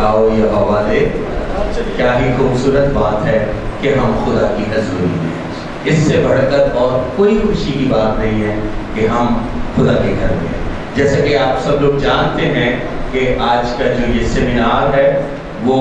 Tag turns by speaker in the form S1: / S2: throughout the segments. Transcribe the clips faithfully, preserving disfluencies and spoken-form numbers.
S1: آؤ یہ ہوا دے. کیا ہی خوبصورت بات ہے کہ ہم خدا کی حضوری میں. اس سے بڑھ کر اور کوئی خوشی کی بات نہیں ہے کہ ہم خدا کے گھر میں. جیسا کہ آپ سب لوگ جانتے ہیں کہ آج کا جو یہ سیمینار ہے وہ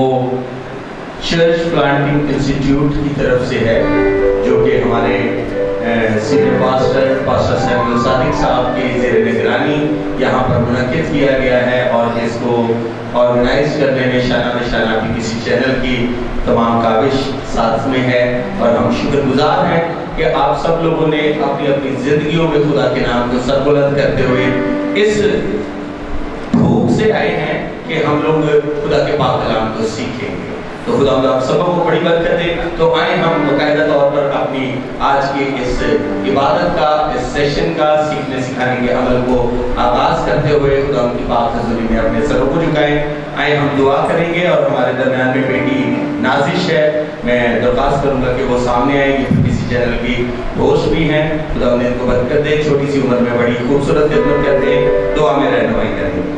S1: چرچ پلانٹنگ انسٹیٹیوٹ کی طرف سے ہے، جو کہ ہمارے senior pastor pastor Samuel Sadiq صاحب کی زیر نگرانی یہاں پر منعقد کیا گیا ہے، اور اس کو آرگنائز کرنے میں شانہ بشانہ بھی کسی چینل کی تمام کاوش ساتھ میں ہے. اور ہم شکر گزار ہیں کہ آپ سب لوگوں نے اپنی اپنی زندگیوں میں خدا کے نام کو سربلند کرتے ہوئے اس بھوک سے آئے ہیں کہ ہم لوگ خدا کے پاک کلام کو سیکھیں گے. تو خدا آپ سب کو بڑی برکت دے. تو آئیں ہم باقاعدہ طور پر اپنی آج کے اس عبادت کا، اس سیشن کا، سیکھنے سکھانے کے عمل کو آغاز کرتے ہوئے خدا کی پاک حضوری میں اپنے سروں کو جھکائیں. آئیں ہم دعا کریں گے، اور ہمارے درمیان میں بیٹی نازش ہے، میں درخواست کروں گا کہ وہ سامنے آئے گی. کسی چینل کی ہوسٹ بھی ہیں. خدا ان کو برکت دے. چھوٹی سی عمر میں بڑی خوبصورت خدمت کرتے ہیں. دعا میں رہنمائی کریں گے.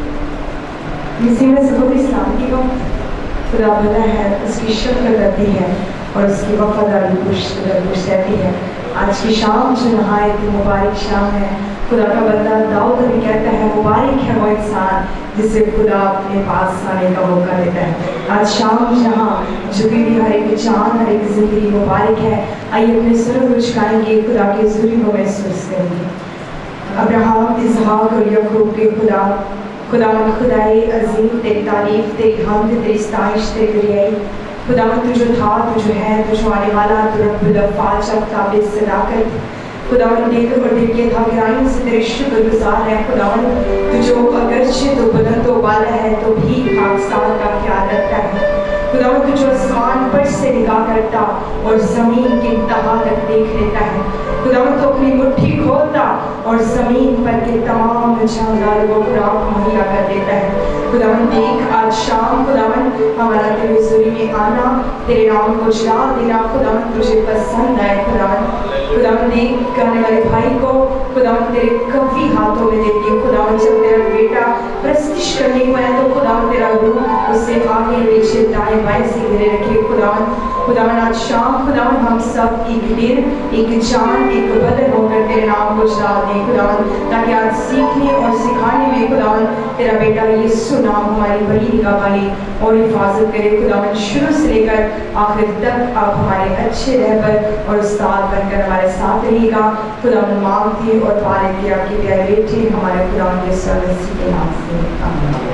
S2: مسیح میں سب کو سلامتی ہو. خدا بھلا ہے، اس کی شکر کرتی ہے اور اس کی وفاداری پرش رہتی ہے. آج کی شام جو نہایت مبارک شام ہے، خدا کا بندہ داؤد بھی کہتا ہے مبارک ہے وہ انسان جسے خدا اپنے پاس آنے کا موقع دیتا ہے. آج شام جہاں جبھی بھی ہر ایک جان، ہر ایک زندگی مبارک ہے. آئیے اپنے سر کو جھکائیں گے، خدا کے حضوری کو محسوس کریں گے. ابراہیم، اسحاق اور یعقوب کے خدا، خدا خدائے عظیم، تیری تعریف، تیری حمد، تیری ستائش، تیری بڑائی. خدا تو جو تھا، تو جو ہے، تو جو آنے والا، تو رب الافعال، شب صداقت. خدا دیکھ اور دیکھ کے تھا گرائیوں سے تیرے شکر گزار ہے. خدا تو جو اگرچہ تو بلند و بالا ہے تو بھی پاکستان کا خیال رکھتا ہے. خدا تو جو آسمان پر سے نگاہ کرتا اور زمین کی انتہا تک دیکھ لیتا ہے. خدا تو اپنی مٹھی کھولتا اور زمین پر کے تمام جاندار کو خوراک مہیا کر دیتا ہے. خداوند دیکھ آج شام خداوند ہمارا تیرے حضوری میں آنا، تیرے نام کو جلال دینا خداوند تجھے پسند آئے. خداوند خداوند دیکھ کرنے والے بھائی کو خداوند تیرے کفی ہاتھوں میں دیتی ہوں. خداوند جب تیرا بیٹا پرستش کرنے کو ہے تو خداوند تیرا روح اس سے آگے پیچھے دائیں بائیں سے گھیرے رکھے. خداوند خداوند آج شام خداوند ہم سب ایک دل، ایک جان، ایک بدن ہو کر تیرے نام کو جلال دیں خداوند، تاکہ آج سیکھنے اور سکھانے میں خداوند تیرا بیٹا یسوع نام ہماری بڑی نگاہ والی اور حفاظت کرے. خداوند شروع سے لے کر آخر تک آپ ہمارے اچھے رہبر اور استاد بن کر ہمارے ساتھ رہے گا. خداوند مانگتے اور پا لیتے آپ کے پیارے بیٹے ہمارے خداوند یسوع مسیح کے نام سے آمین.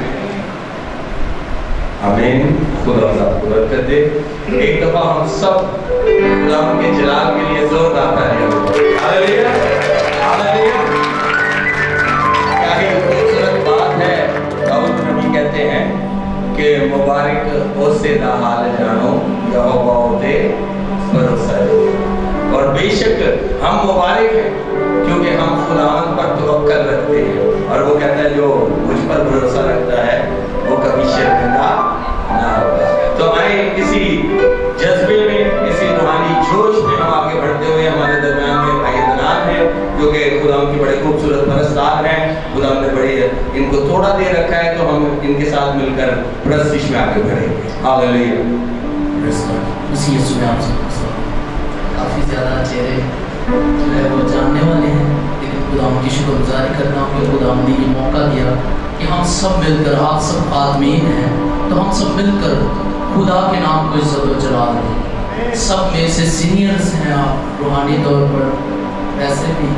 S1: آمین. خدا آپ کو برکت دے. ایک دفعہ ہم سب خدا کے جلال کے لیے زوردار تالیاں. Hallelujah hallelujah. کیا ہی خوبصورت بات ہے. داؤد نبی کہتے ہیں کہ مبارک اسے دا حال جانو یہوہ دے بھروسہ دے. اور بے شک ہم مبارک ہیں کیونکہ ہم خداوند پر توکل رکھتے ہیں. اور وہ کہتا ہے جو مجھ پر بھروسہ رکھتا ہے وہ کبھی شرمندہ نہ ہوگا. تو آئیں کسی جذبے میں، کسی روحانی جوش میں ہم آگے بڑھتے ہوئے، ہمارے درمیان میں بھائی ادنان ہے جو کہ خدا کی بڑے خوبصورت پرستار ہیں. خدا نے بڑے ان کو تھوڑا دے رکھا ہے تو ہم ان کے ساتھ مل کر پرستش میں آگے بڑھیں گے. ہاللویا.
S3: مسیح یسوع میں آپ سب کافی زیادہ چہرے جو ہے وہ جاننے والے ہیں، لیکن خدا ان کی شکر گزاری کرتا ہوں کہ خدا نے یہ موقع دیا کہ ہم سب مل کر، آپ سب خادمین ہیں تو ہم سب مل کر خدا کے نام کو عزت و جلال دیں. سب میں سے سینئرز ہیں آپ روحانی طور پر ویسے بھی،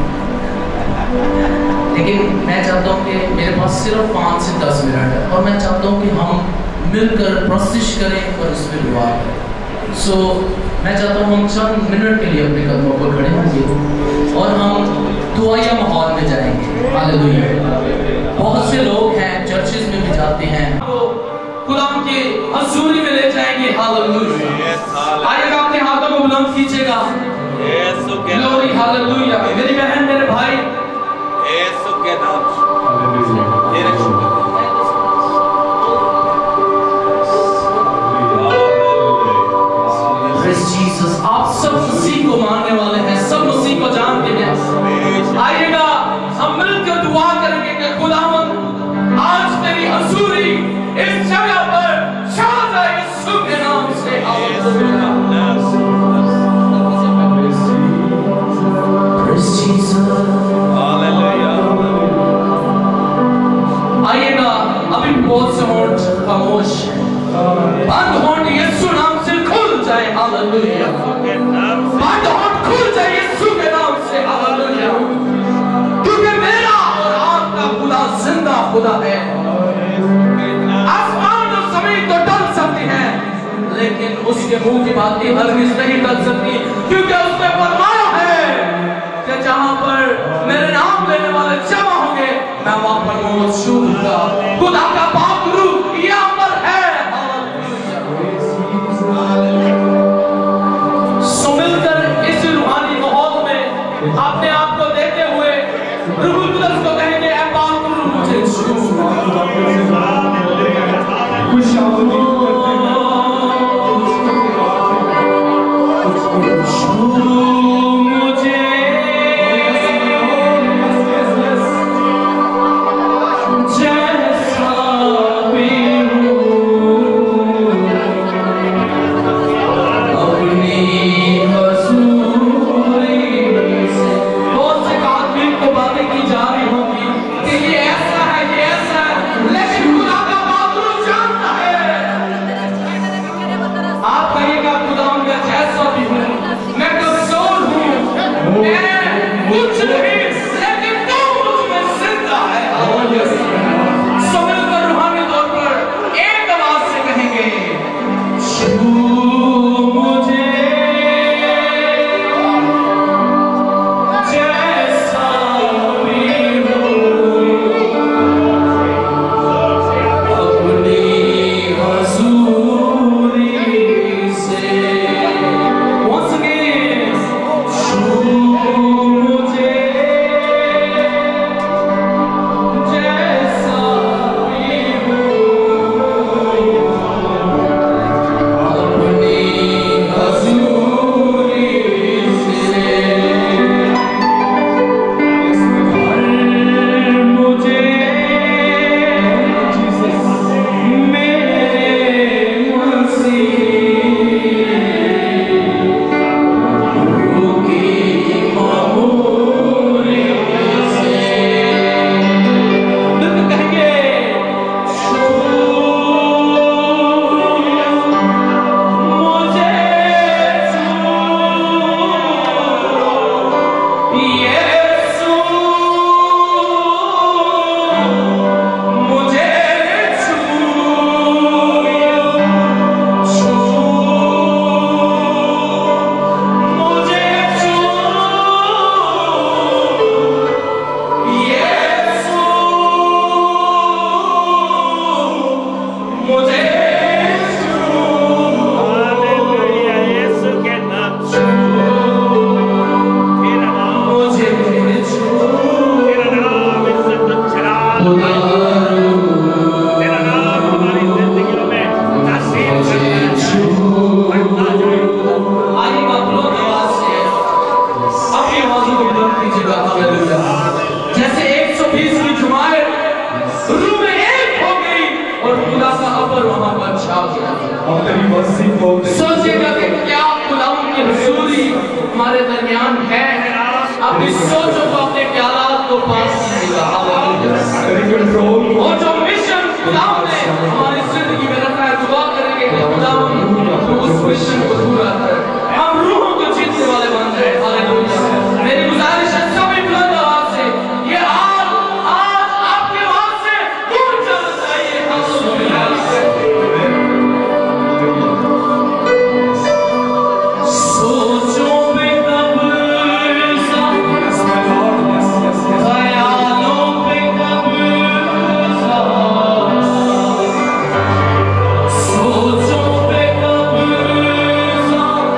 S3: لیکن میں چاہتا ہوں کہ میرے پاس صرف پانچ سے دس منٹ ہے اور میں چاہتا ہوں کہ ہم مل کر پرستش کریں اور اس میں دعا کریں. سو میں چاہتا ہوں ہم چند منٹ کے لیے اپنے قدموں پر کھڑے ہوں گے اور ہم دعائیا ماحول میں جائیں گے. ہاللویا. بہت سے لوگ ہیں چرچز میں بھی جاتے ہیں، وہ خدا کے حضوری میں لے جائیں گے. ہاللویا. آئیے گا اپنے ہاتھوں کو بلند کیجیے گا. گلوری. ہاللویا. میری بہن، میرے بھائی، یسوع کے نام تیرے شکر. آپ سب مسیح کو ماننے والے ہیں، سب مسیح کو جانتے ہیں. آئیے گا ہم مل کر دعا کریں گے کہ خداوند آج تیری حضوری اس جگہ پر खुदा है। आसमान और जमीन तो टल सकती हैं, लेकिन उसके मुंह की बातें हरगिज़ नहीं टल सकती, क्योंकि उसने फरमाया है कि जहां पर मेरे नाम लेने वाले जमा होंगे, मैं वहां पर मौजूद होगा। खुदा का पाक रूह यहाँ पर है। सो मिलकर इस रूहानी माहौल में अपने आप को देते हुए रूहुल कुद्दस को कहेंगे, ऐ पाक रूह मुझे छू। सोचिएगा कि क्या खुदावंद की हुजूरी हमारे दरमियान है। अपनी सोचों को, अपने ख्यालात को पास कीजिएगा। और जो मिशन खुदावंद ने हमारी जिंदगी में रखा है, दुआ करेंगे कि खुदावंद तो उस मिशन को पूरा करे, हम रूहों को जीतने वाले बन जाए। हालेलुया। मेरी गुजारिश है सभी बुलंद आवाज से ये हाल आज आपके आवाज से दूर जाना चाहिए। हालेलुया। सोचों पे कब्ज़ा, ख्यालों पे कब्ज़ा, सोचों पे कब्ज़ा,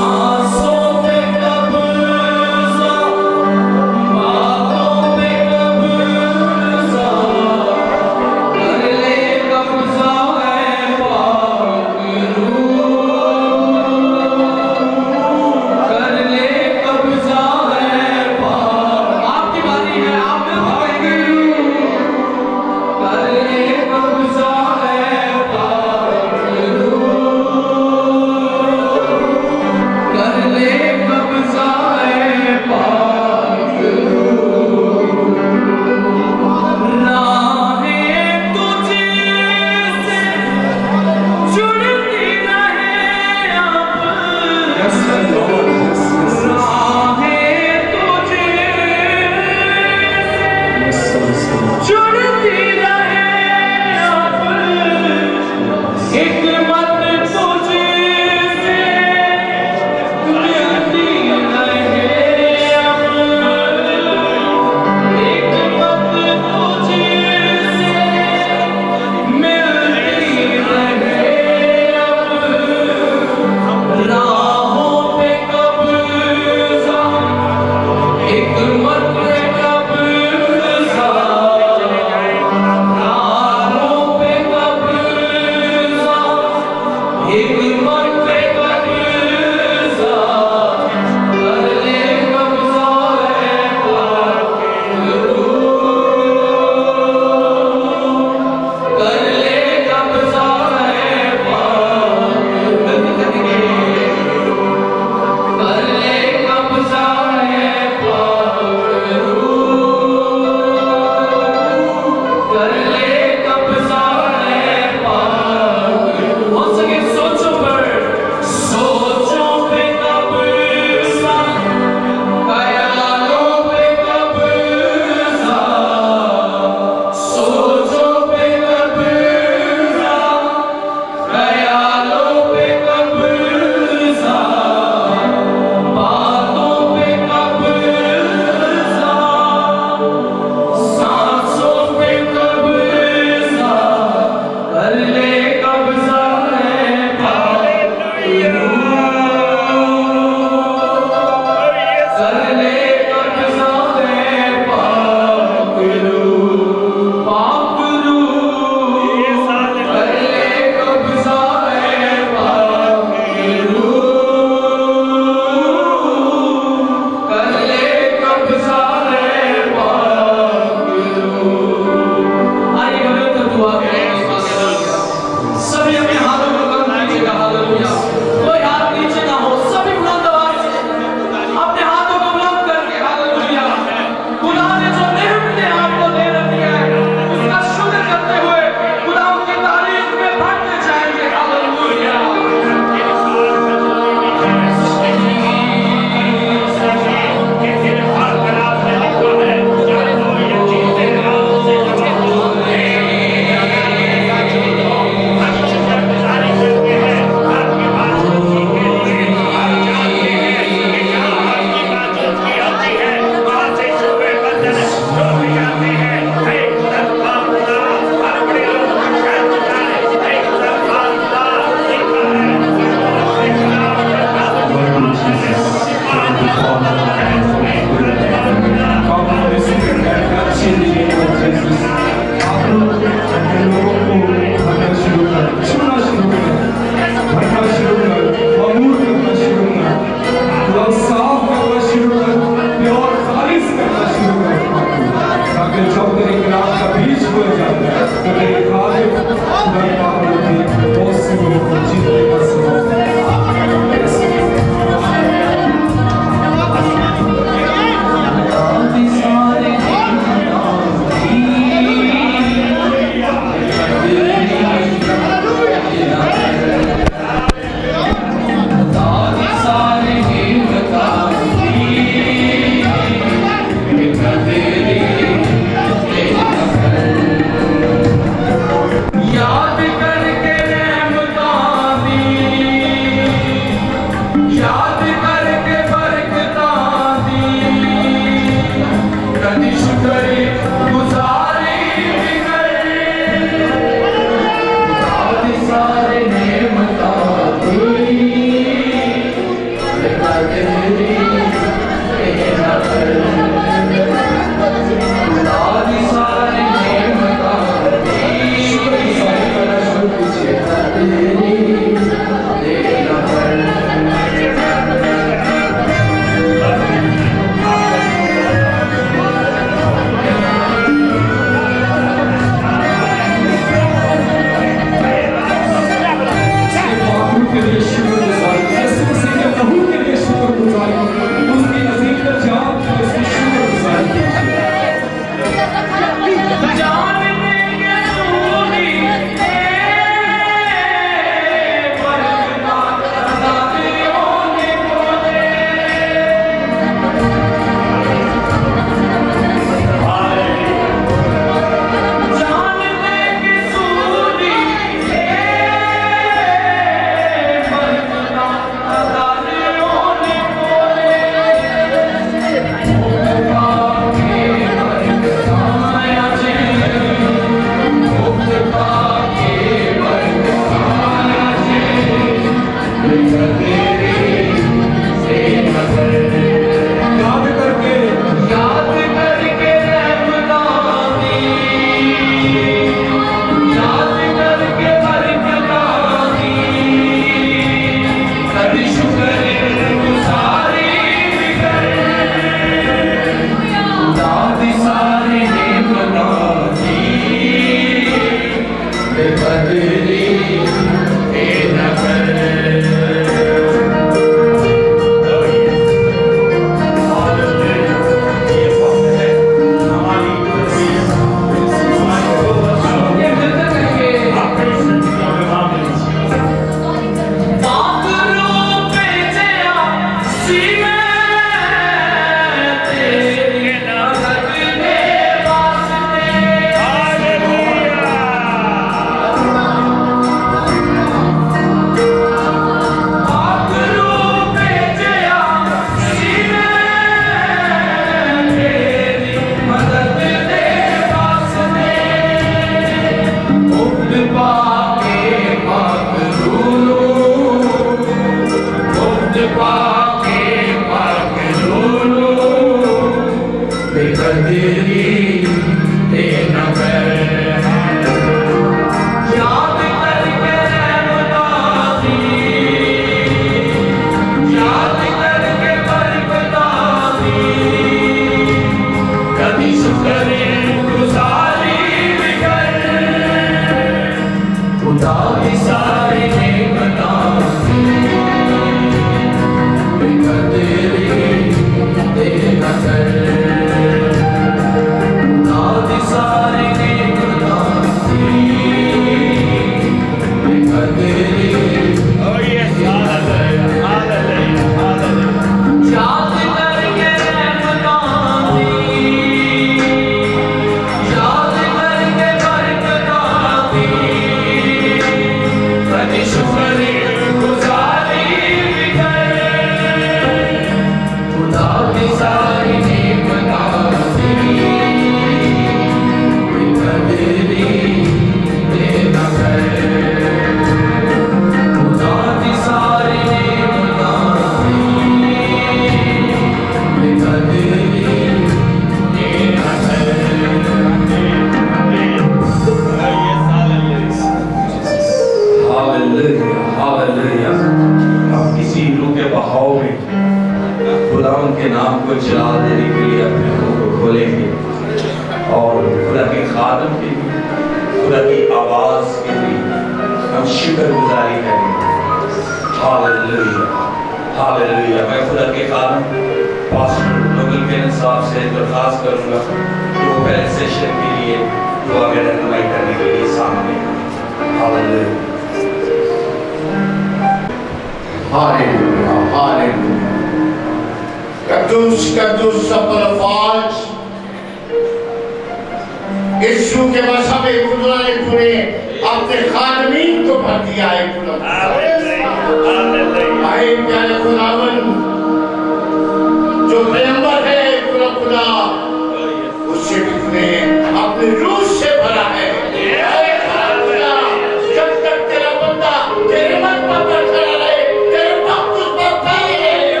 S4: जब तक तेरा बंदा तेरे मन पर खड़ा रहे, तेरे वक्त उस पर खड़ा रहे,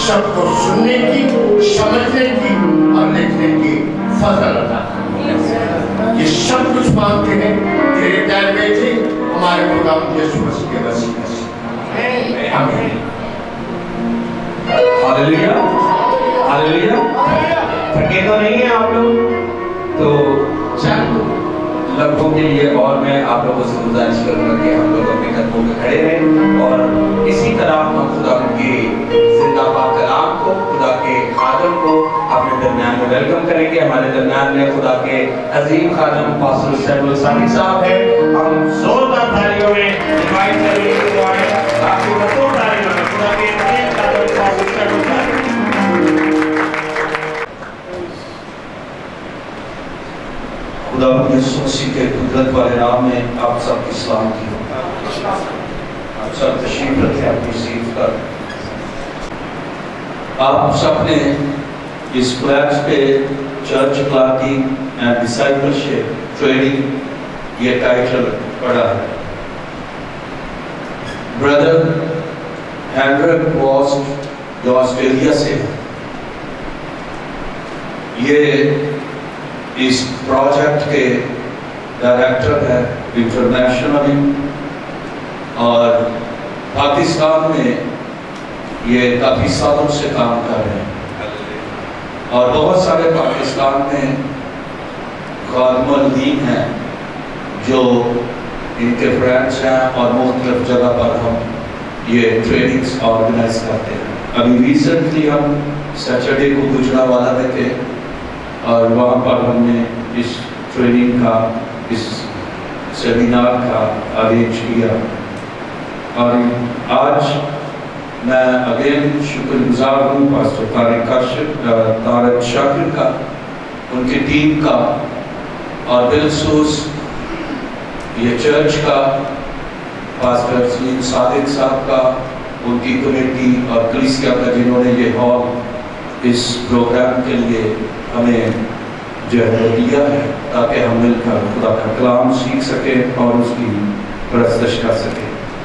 S4: شب کو سننے کی، سمجھنے کی اور لکھنے کی فضل عطا کر۔ یہ سب کچھ مانگتے ہیں تیرے پیر بیٹھے ہمارے خدا یسوع مسیح کے وسیلے سے، آمین۔
S1: ہاللیلویا، ہاللیلویا۔ تھکے تو نہیں ہیں آپ لوگ؟ تو چند لمحوں کے لیے اور میں آپ لوگوں سے گزارش کروں گا کہ ہم لوگ اپنے قدموں پہ کھڑے رہیں اور اسی طرح ہم خدا کے زندہ پاک کلام کو، خدا کے خادم کو اپنے درمیان میں ویلکم کریں گے۔ ہمارے درمیان میں خدا کے عظیم خادم پاسٹر سیمول صادق صاحب ہیں۔ ہم زوردار تالیوں میں انوائٹ کریں گے کہ وہ آئیں۔ آپ کی بطور تالیوں میں خدا کے عظیم خادم پاسٹر سیمول صادق۔ خدا یسوع مسیح کے قدرت والے نام میں آپ سب کی سلامتی ہو۔ آپ سب تشریف رکھیں اپنی سیٹ پر۔ آپ سب نے اس پلیٹ پہ church planting and discipleship training یہ ٹائٹل پڑھا ہے۔ بردر ہینڈرک واسٹ جو آسٹریلیا سے ہے، یہ اس پروجیکٹ کے ڈائریکٹر ہے انٹرنیشنلی، اور پاکستان میں یہ کافی سالوں سے کام کر رہے ہیں، اور بہت سارے پاکستان میں خادم الدین ہیں جو ان کے فرینڈس ہیں، اور مختلف جگہ پر ہم یہ ٹریننگز آرگنائز کرتے ہیں۔ ابھی ریسنٹلی ہم سیٹرڈے کو گجرانوالہ میں تھے، اور وہاں پر ہم نے اس ٹریننگ کا، اس سیمینار کا ارینج کیا، اور آج میں اگین شکر گزار ہوں پاسٹر طارق کاشف طارق شاکر کا، ان کی ٹیم کا، اور بالخصوص یہ چرچ کا پاسٹر سلیم صادق صاحب کا، ان کی کمیٹی اور کلیسیا کا، جنہوں نے یہ ہال اس پروگرام کے لیے ہمیں جو ہے دیا ہے تاکہ ہم مل کر خدا کا کلام سیکھ سکیں اور اس کی پرستش کر سکیں۔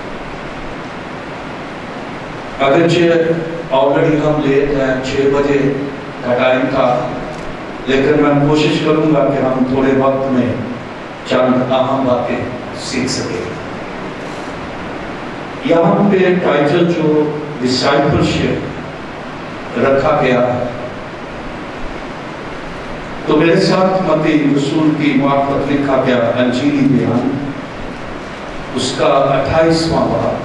S1: اگرچہ آلریڈی ہم لیٹ ہیں، چھ بجے کا ٹائم تھا، لیکن میں کوشش کروں گا کہ ہم تھوڑے وقت میں چند اہم باتیں سیکھ سکیں۔ یہاں پہ ٹائٹل جو ڈسائپلشپ رکھا گیا ہے، تو میرے ساتھ متی رسول کی معرفت لکھا گیا انجیلی بیان، اس کا اٹھائیسواں باب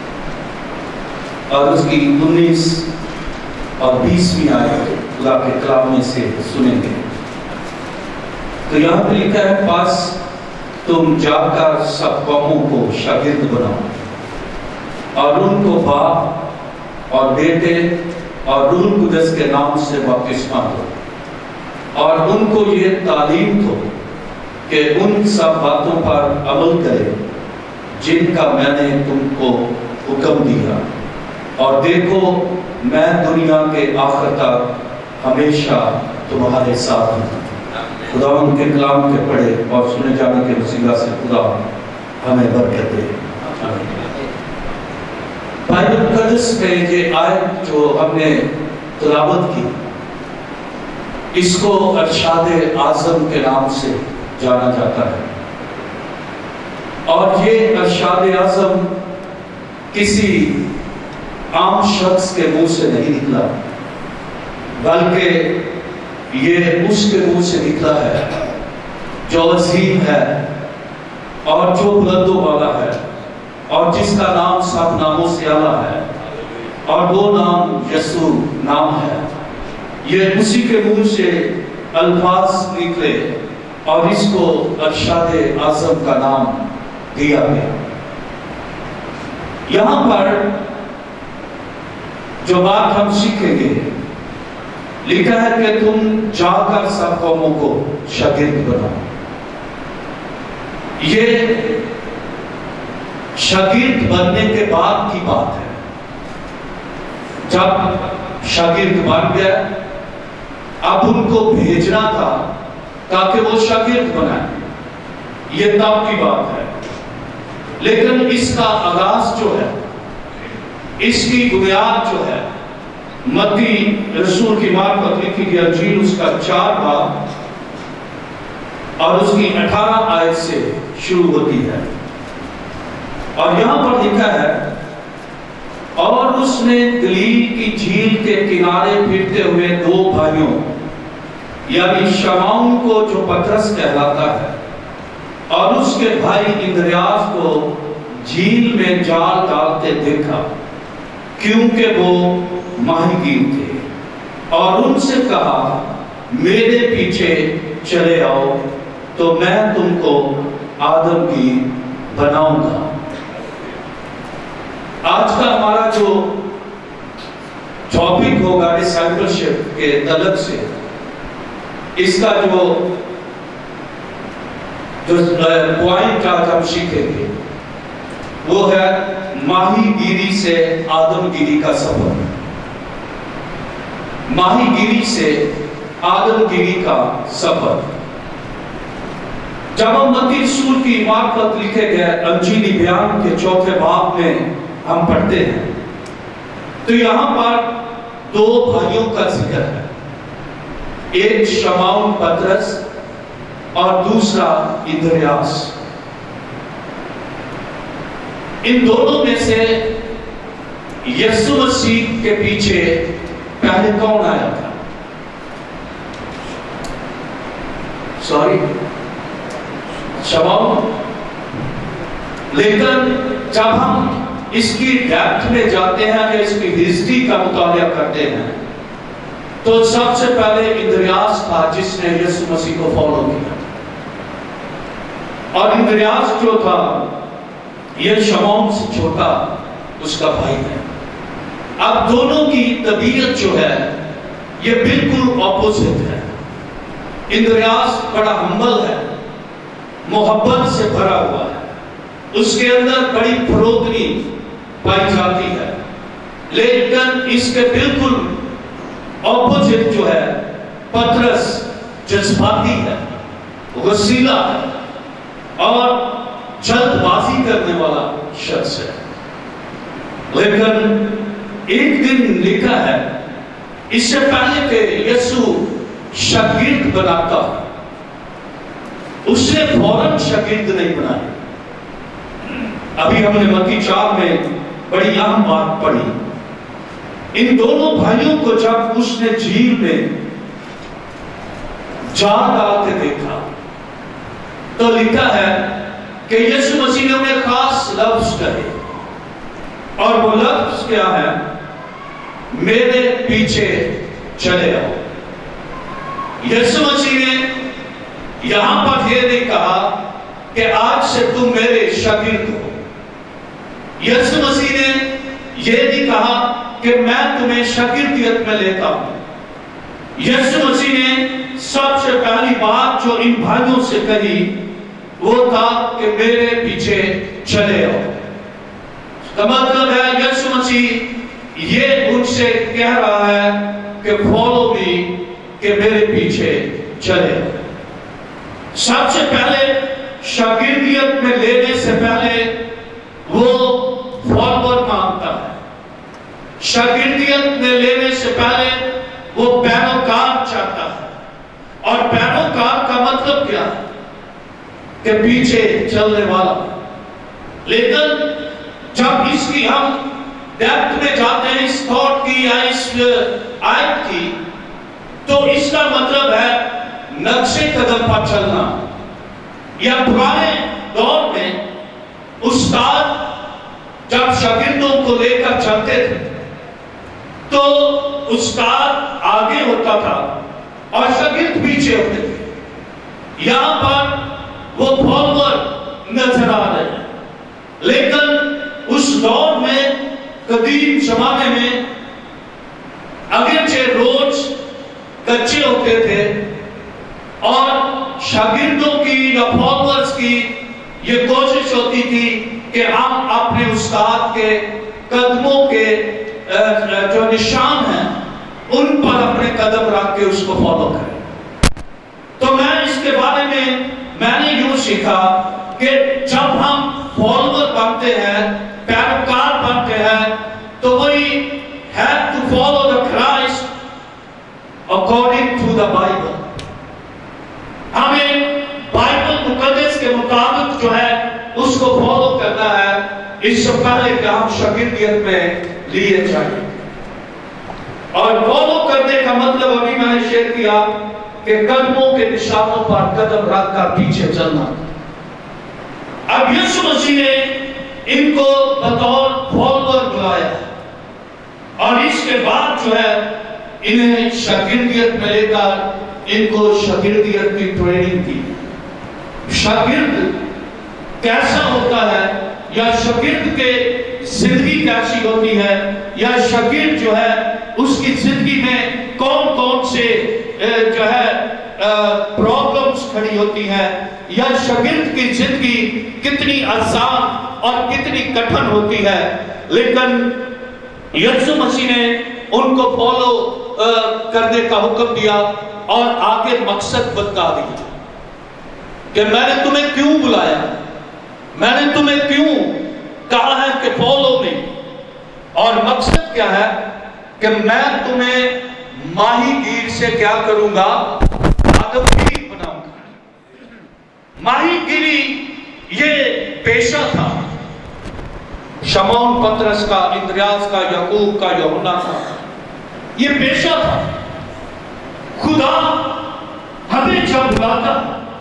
S1: اور اس کی انیس اور بیسویں آیت خدا کے کلام میں سے سنیں گے۔ تو یہاں پہ لکھا ہے، پس تم جا کر سب قوموں کو شاگرد بناؤ، اور ان کو باپ اور بیٹے اور روح القدس کے نام سے بپتسمہ دو، اور ان کو یہ تعلیم دو کہ ان سب باتوں پر عمل کرے جن کا میں نے تم کو حکم دیا، اور دیکھو میں دنیا کے آخر تک ہمیشہ تمہارے ساتھ ہوں۔ خدا ان کے کلام کے پڑھے اور سنے جانے کے وسیلہ سے خدا ہمیں برکت دے۔ بائبل مقدس میں یہ آیت جو ہم نے تلاوت کی، اس کو ارشاد اعظم کے نام سے جانا جاتا ہے، اور یہ ارشاد اعظم کسی عام شخص کے منہ سے نہیں نکلا، بلکہ یہ اس کے منہ سے نکلا ہے جو عظیم ہے اور جو بلند و بالا ہے، اور جس کا نام سب ناموں سے اعلیٰ ہے، اور وہ نام یسوع نام ہے۔ یہ اسی کے منہ سے الفاظ نکلے اور اس کو ارشاد اعظم کا نام دیا گیا۔ یہاں پر جو بات ہم سیکھیں گے، لکھا ہے کہ تم جا کر سب قوموں کو شاگرد بناؤ۔ یہ شاگرد بننے کے بعد کی بات ہے۔ جب شاگرد بن گیا، اب ان کو بھیجنا تھا تاکہ وہ شاگرد بنائیں، یہ تب کی بات ہے۔ لیکن اس کا آغاز جو ہے، اس کی بنیاد جو ہے،
S5: متی رسول کی معرفت لکھی گئی انجیل اس کا چار باب اور اس کی اٹھارہ آیت سے شروع ہوتی ہے، اور یہاں پر لکھا ہے، اور اس نے گلیل کی جھیل کے کنارے پھرتے ہوئے دو بھائیوں یعنی شمعون کو جو پطرس کہلاتا ہے اور اس کے بھائی اندریاس کو جھیل میں جال ڈالتے دیکھا، کیونکہ وہ ماہی گیر تھے، اور ان سے کہا میرے پیچھے چلے آؤ تو میں تم کو آدم کی بناؤں گا۔ آج کا ہمارا جو ٹاپک ہوگا ڈسائپلشپ کے تعلق سے، اس کا جو پوائنٹ آج ہم سیکھیں گے وہ ہے ماہی گیری سے آدم گیری کا سفر۔ ماہی گیری سے آدم گیری کا سفر۔ جب ہم متی رسول کی معرفت لکھے گئے انجیلی بیان کے چوتھے باب میں ہم پڑھتے ہیں تو یہاں پر دو بھائیوں کا ذکر ہے، ایک شمعون پطرس اور دوسرا اندریاس۔ ان دونوں میں سے یسوع مسیح کے پیچھے پہلے کون آیا تھا؟ سوری شمعون۔ لیکن جب ہم اس کی ڈیپتھ میں جاتے ہیں یا اس کی ہسٹری کا مطالعہ کرتے ہیں تو سب سے پہلے اندریاس تھا جس نے یسوع مسیح کو فالو کیا، اور اندریاس جو تھا یہ شمعون سے چھوٹا اس کا بھائی ہے۔ اب دونوں کی طبیعت جو ہے یہ بالکل اپوزٹ ہے۔ اندریاس بڑا ہمبل ہے، محبت سے بھرا ہوا ہے، اس کے اندر بڑی فروتنی پائی جاتی ہے، لیکن اس کے بالکل اپوزٹ جو ہے پطرس جذباتی ہے، غصیلا ہے اور جلد بازی کرنے والا شخص ہے۔ لیکن ایک دن لکھا ہے اس سے پہلے کہ یسوع شاگرد بناتا اس نے فوراً شاگرد نہیں بنائے۔ ابھی ہم نے متی چار میں بڑی اہم بات پڑھی، ان دونوں بھائیوں کو جب اس نے جھیل میں جال ڈالتے دیکھا تو لکھا ہے کہ یسوع مسیح نے انہیں خاص لفظ کہے، اور وہ لفظ کیا ہے؟ میرے پیچھے چلے آؤ۔ یسوع مسیح نے یہاں پر یہ نہیں کہا کہ آج سے تم میرے شاگرد ہو۔ یسوع مسیح نے یہ نہیں کہا کہ میں تمہیں شاگردیت میں لیتا ہوں۔ یسوع مسیح نے سب سے پہلی بات جو ان بھائیوں سے کہی وہ تھا کہ میرے پیچھے چلے آؤ۔ اس کا مطلب ہے یسوع مسیح یہ ان سے کہہ رہا ہے کہ فالو می، کہ میرے پیچھے چلے آؤ۔ سب سے پہلے شاگردیت میں لینے سے پہلے وہ فالوور مانگتا ہے۔ شاگردیت میں لینے سے پہلے وہ پیروکار چاہتا ہے، اور پیروکار کا مطلب کیا ہے؟ کہ پیچھے چلنے والا۔ لیکن جب اس کی ہم ڈیپتھ میں جاتے ہیں اس تھاٹ کی یا اس آیت کی، تو اس کا مطلب ہے نقشے قدم پر چلنا۔ یا پرانے دور میں استاد جب شاگردوں کو لے کر چلتے تھے تو استاد آگے ہوتا تھا اور شاگرد پیچھے ہوتے تھے۔ یہاں پر وہ فالوور نظر آ رہے ہیں، لیکن اس دور میں قدیم زمانے میں اگرچہ روڈز کچے ہوتے تھے اور شاگردوں کی یا فالوورز کی یہ کوشش ہوتی تھی کہ ہم اپنے استاد کے قدموں کے جو نشان ہیں ان پر اپنے قدم رکھ کے اس کو فالو کریں۔ تو میں اس کے بارے میں میں نے یوں سیکھا کہ جب ہم فالوور بنتے ہیں، پیروکار بنتے ہیں، تو وہی have to follow the اس سے پہلے کہ ہم شاگردیت میں لیے جائیں. اور فالو کرنے کا مطلب ابھی میں نے شیئر کیا کہ قدموں کے نشانوں پر قدم رکھ کر پیچھے چلنا. اب یسوع مسیح نے ان کو بطور فالوور بلایا اور اس کے بعد جو ہے انہیں شاگردیت میں لے کر ان کو شاگردیت کی ٹریننگ دی. شاگرد کیسا ہوتا ہے یا شاگرد کے زندگی کیسی ہوتی ہے یا شاگرد جو ہے اس کی زندگی میں کون کون سے جو ہے پرابلمز کھڑی ہوتی ہیں یا شاگرد کی زندگی کتنی آسان اور کتنی کٹھن ہوتی ہے. لیکن یسوع مسیح نے ان کو فالو کرنے کا حکم دیا اور آگے مقصد بتا دیا کہ میں نے تمہیں کیوں بلایا, میں نے تمہیں کیوں کہا ہے کہ فالو می, اور مقصد کیا ہے کہ میں تمہیں ماہی گیر سے کیا کروں گا, آدم گیر بناؤں گا. ماہی گیری یہ پیشہ تھا شمعون پطرس کا, اندریاس کا, یعقوب کا, یوحنا کا, یہ پیشہ تھا. خدا ہمیں جب بلاتا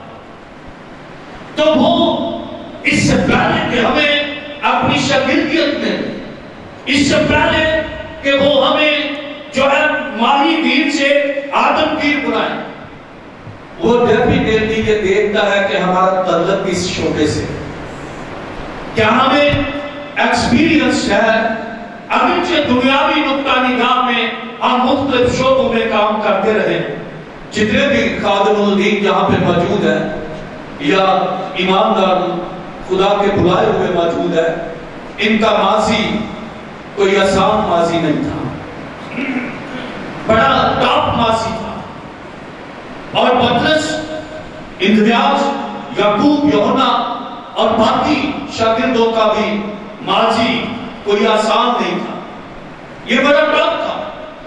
S5: تو وہ اس سے پہلے کہ ہمیں اپنی شاگردیت میں, اس سے پہلے کہ وہ ہمیں جو ہے ماہی گیر سے آدم گیر بنائے, وہ ڈیفینیٹلی یہ دیکھتا ہے کہ ہمارا تعلق کس شعبے سے, کیا ہمیں ایکسپیرینس ہے. اگرچہ دنیاوی نقطہ نگاہ میں ہم مختلف شعبوں میں کام کرتے رہے, جتنے بھی خادم الدین یہاں پہ موجود ہیں یا ایماندار خدا کے بلائے ہوئے موجود ہیں, ان کا ماضی کوئی آسان ماضی نہیں تھا, بڑا ٹاپ ماضی تھا. اور پطرس, اندریاس, یعقوب, یوحنا اور باقی شاگردوں کا بھی ماضی کوئی آسان نہیں تھا, یہ بڑا ٹاپ تھا.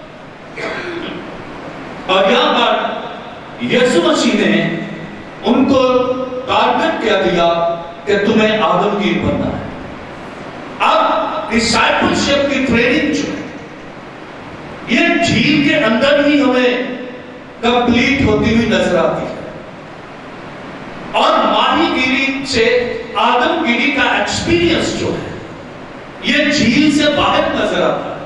S5: اور یہاں پر یسوع مسیح نے ان کو ٹارگٹ کیا دیا کہ تمہیں آدم گیر بننا ہے. اب ڈسائپلشپ کی ٹریننگ جو ہے یہ جھیل کے اندر ہی ہمیں کمپلیٹ ہوتی ہوئی نظر آتی ہے, اور ماہی گیری سے آدم گیری کا ایکسپیرینس جو ہے یہ جھیل سے باہر نظر آتا ہے.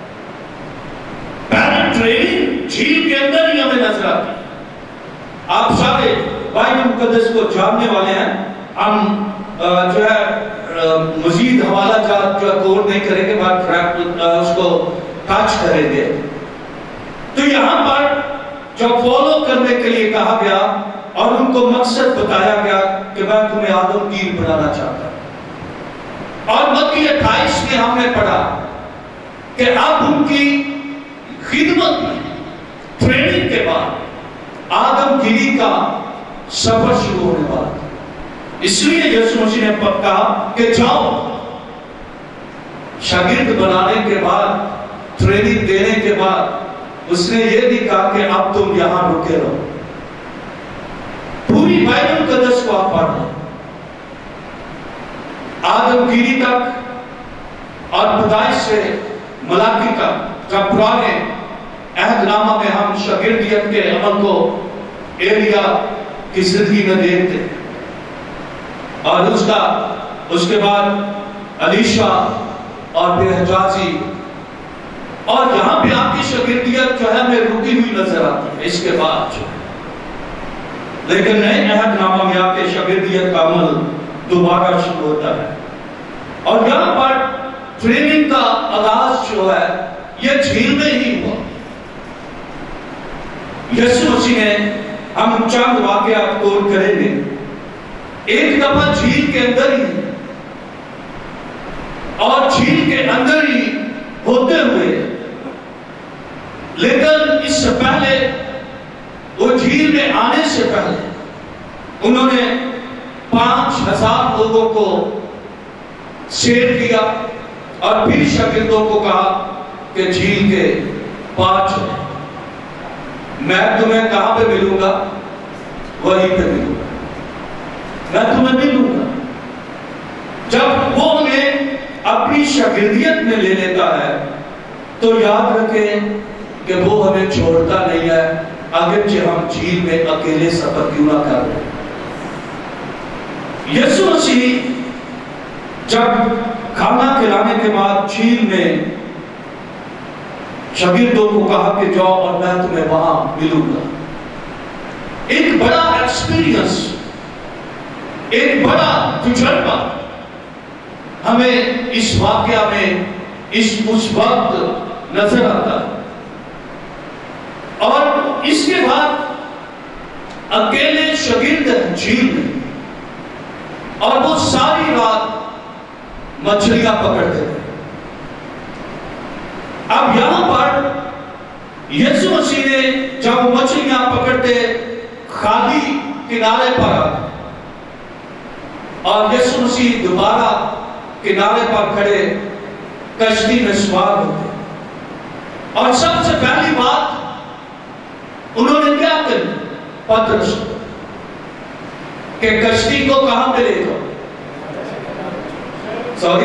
S5: پہلے ٹریننگ جھیل کے اندر ہی ہمیں نظر آتی ہے. آپ سارے بائبل مقدس کو جاننے والے ہیں, ہم جو ہے مزید حوالہ جات جو ہے کوٹ نہیں کریں گے, بات اس کو ٹچ کریں گے. تو یہاں پر جب فالو کرنے کے لیے کہا گیا اور ان کو مقصد بتایا گیا کہ میں تمہیں آدم گیر بنانا چاہتا ہوں, اور متی اٹھائیس میں ہم نے پڑھا کہ اب ان کی خدمت میں ٹریننگ کے بعد آدم گیری کا سفر شروع ہونے والا. اس لیے یسوع مسیح نے کہا کہ جاؤ, شاگرد بنانے کے بعد, ٹریننگ دینے کے بعد اس نے یہ بھی کہا کہ اب تم یہاں رکے رہو. پوری بائبل مقدس کو آپ پڑھ لیں, آدم گیری تک اور پیدائش سے ملاکی تک. جب پرانے عہد نامہ میں ہم شاگردیت کے عمل کو ایلیا کی زندگی میں دیکھتے, اور اس کا اس کے بعد علیشا اور پھر حجازی, اور یہاں پہ آپ کی شاگردیت جو ہے ہمیں رکی ہوئی نظر آتی ہے اس کے بعد جو ہے. لیکن نئے عہد نامہ میں آپ کے شاگردیت کا عمل دوبارہ شروع ہوتا ہے, اور یہاں پر ٹریننگ کا آغاز جو ہے یہ جھیل میں ہی ہوا. یسوع مسیح نے, ہم چند واقعات کوٹ کریں گے, ایک دفعہ جھیل کے اندر ہی اور جھیل کے اندر ہی ہوتے ہوئے, لیکن اس سے پہلے وہ جھیل میں آنے سے پہلے انہوں نے پانچ ہزار لوگوں کو سیر کیا اور پھر شاگردوں کو کہا کہ جھیل کے پانچ ہیں, میں تمہیں کہاں پہ ملوں گا, وہیں پہ ملوں گا, میں تمہیں ملوں گا. جب وہ انہیں शागिर्दियत में ले लेता है तो याद रखें कि वो हमें छोड़ता नहीं है, अगरचे हम झील में अकेले सफर क्यों ना कर रहे। यीशु मसीह जब खाना खिलाने के बाद झील में शागिर्दों को कहा कि जाओ और मैं तुम्हें वहां मिलूंगा, एक बड़ा एक्सपीरियंस, एक बड़ा तजुर्बा हमें इस वाकया में इस उस वक्त नजर आता है। और इसके बाद अकेले शागिर्द झील में, और वो सारी रात मछलियां पकड़ते थे। अब यहां पर यीशु मसीह ने जब मछलियां पकड़ते खाली किनारे पर आते और यीशु मसीह दोबारा किनारे पर खड़े कश्ती में सवार होते, और सबसे पहली बात उन्होंने क्या करी पतरस के कश्ती को कहां पे ले जाओ, सॉरी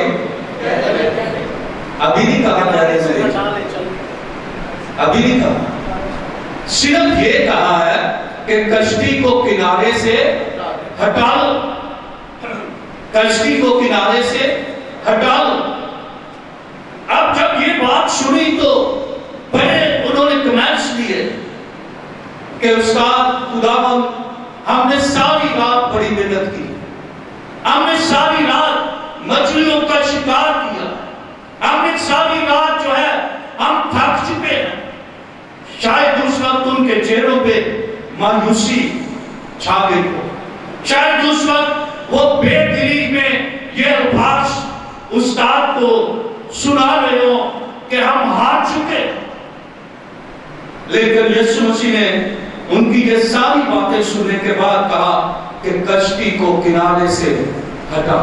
S5: अभी नहीं कहा जाने से, अभी नहीं कहा, सिर्फ ये कहा है कि कश्ती को किनारे से हटा लो, कश्ती को किनारे से हटा लो। अब जब ये बात सुनी तो पहले उन्होंने कमेंट्स दिए कि उस्ताद खुदावन, हमने सारी रात बड़ी मेहनत की, हमने सारी रात मछलियों का शिकार किया, हमने सारी रात जो है हम थक चुके हैं। शायद उस वक्त उनके चेहरों पे मायूसी छा गई हो, शायद उस वक्त वो बेदिली में ये अल्फाज उस्ताद को सुना रहे हो कि हम हार चुके। लेकिन यीशु मसीह ने उनकी ये सारी बातें सुनने के बाद कहा कि कश्ती को किनारे से हटा।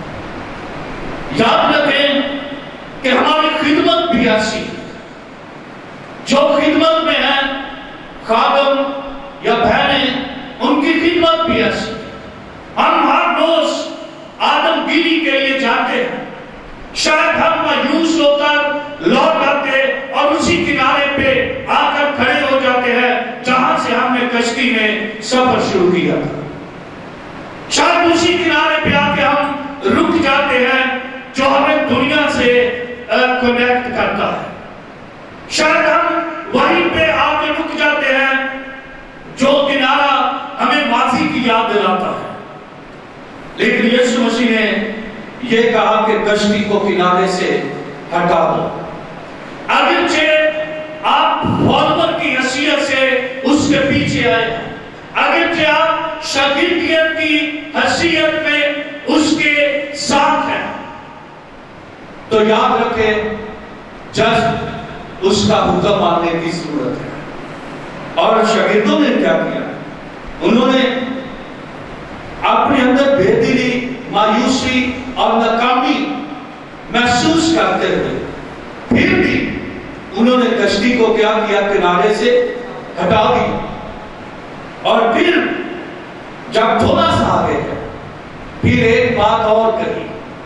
S5: याद रखें कि हमारी खिदमत भी ऐसी, जो खिदमत में है खादम या बहनें, उनकी खिदमत भी ऐसी। हम हर रोज आदमगिरी के लिए जाते हैं, शायद हम मायूस होकर लौट आते और उसी किनारे पे आकर खड़े हो जाते हैं जहां से हमने कश्ती में सफर शुरू किया था। शायद उसी किनारे पे आके हम रुक जाते हैं जो हमें दुनिया से कनेक्ट करता है। शायद हम वहीं पे आके रुक जाते हैं जो किनारा हमें माजी की याद दिलाता है। लेकिन यीशु मसीह ने ये कहा कि कश्ती को किनारे से हटा दो। अगरचे आप फॉलोअर की हैसियत से उसके पीछे आए, अगरचे आप शागिर्दियत की हैसियत में उसके साथ हैं, तो याद रखें जस्ट उसका हुक्म मानने की जरूरत है। और शागिर्दों ने क्या किया, उन्होंने अपने अंदर बेदिली, मायूसी और नाकामी महसूस करते हुए फिर भी उन्होंने कश्ती को क्या किया, किनारे से हटा दी। और फिर जब थोड़ा सा आगे है फिर एक बात और कही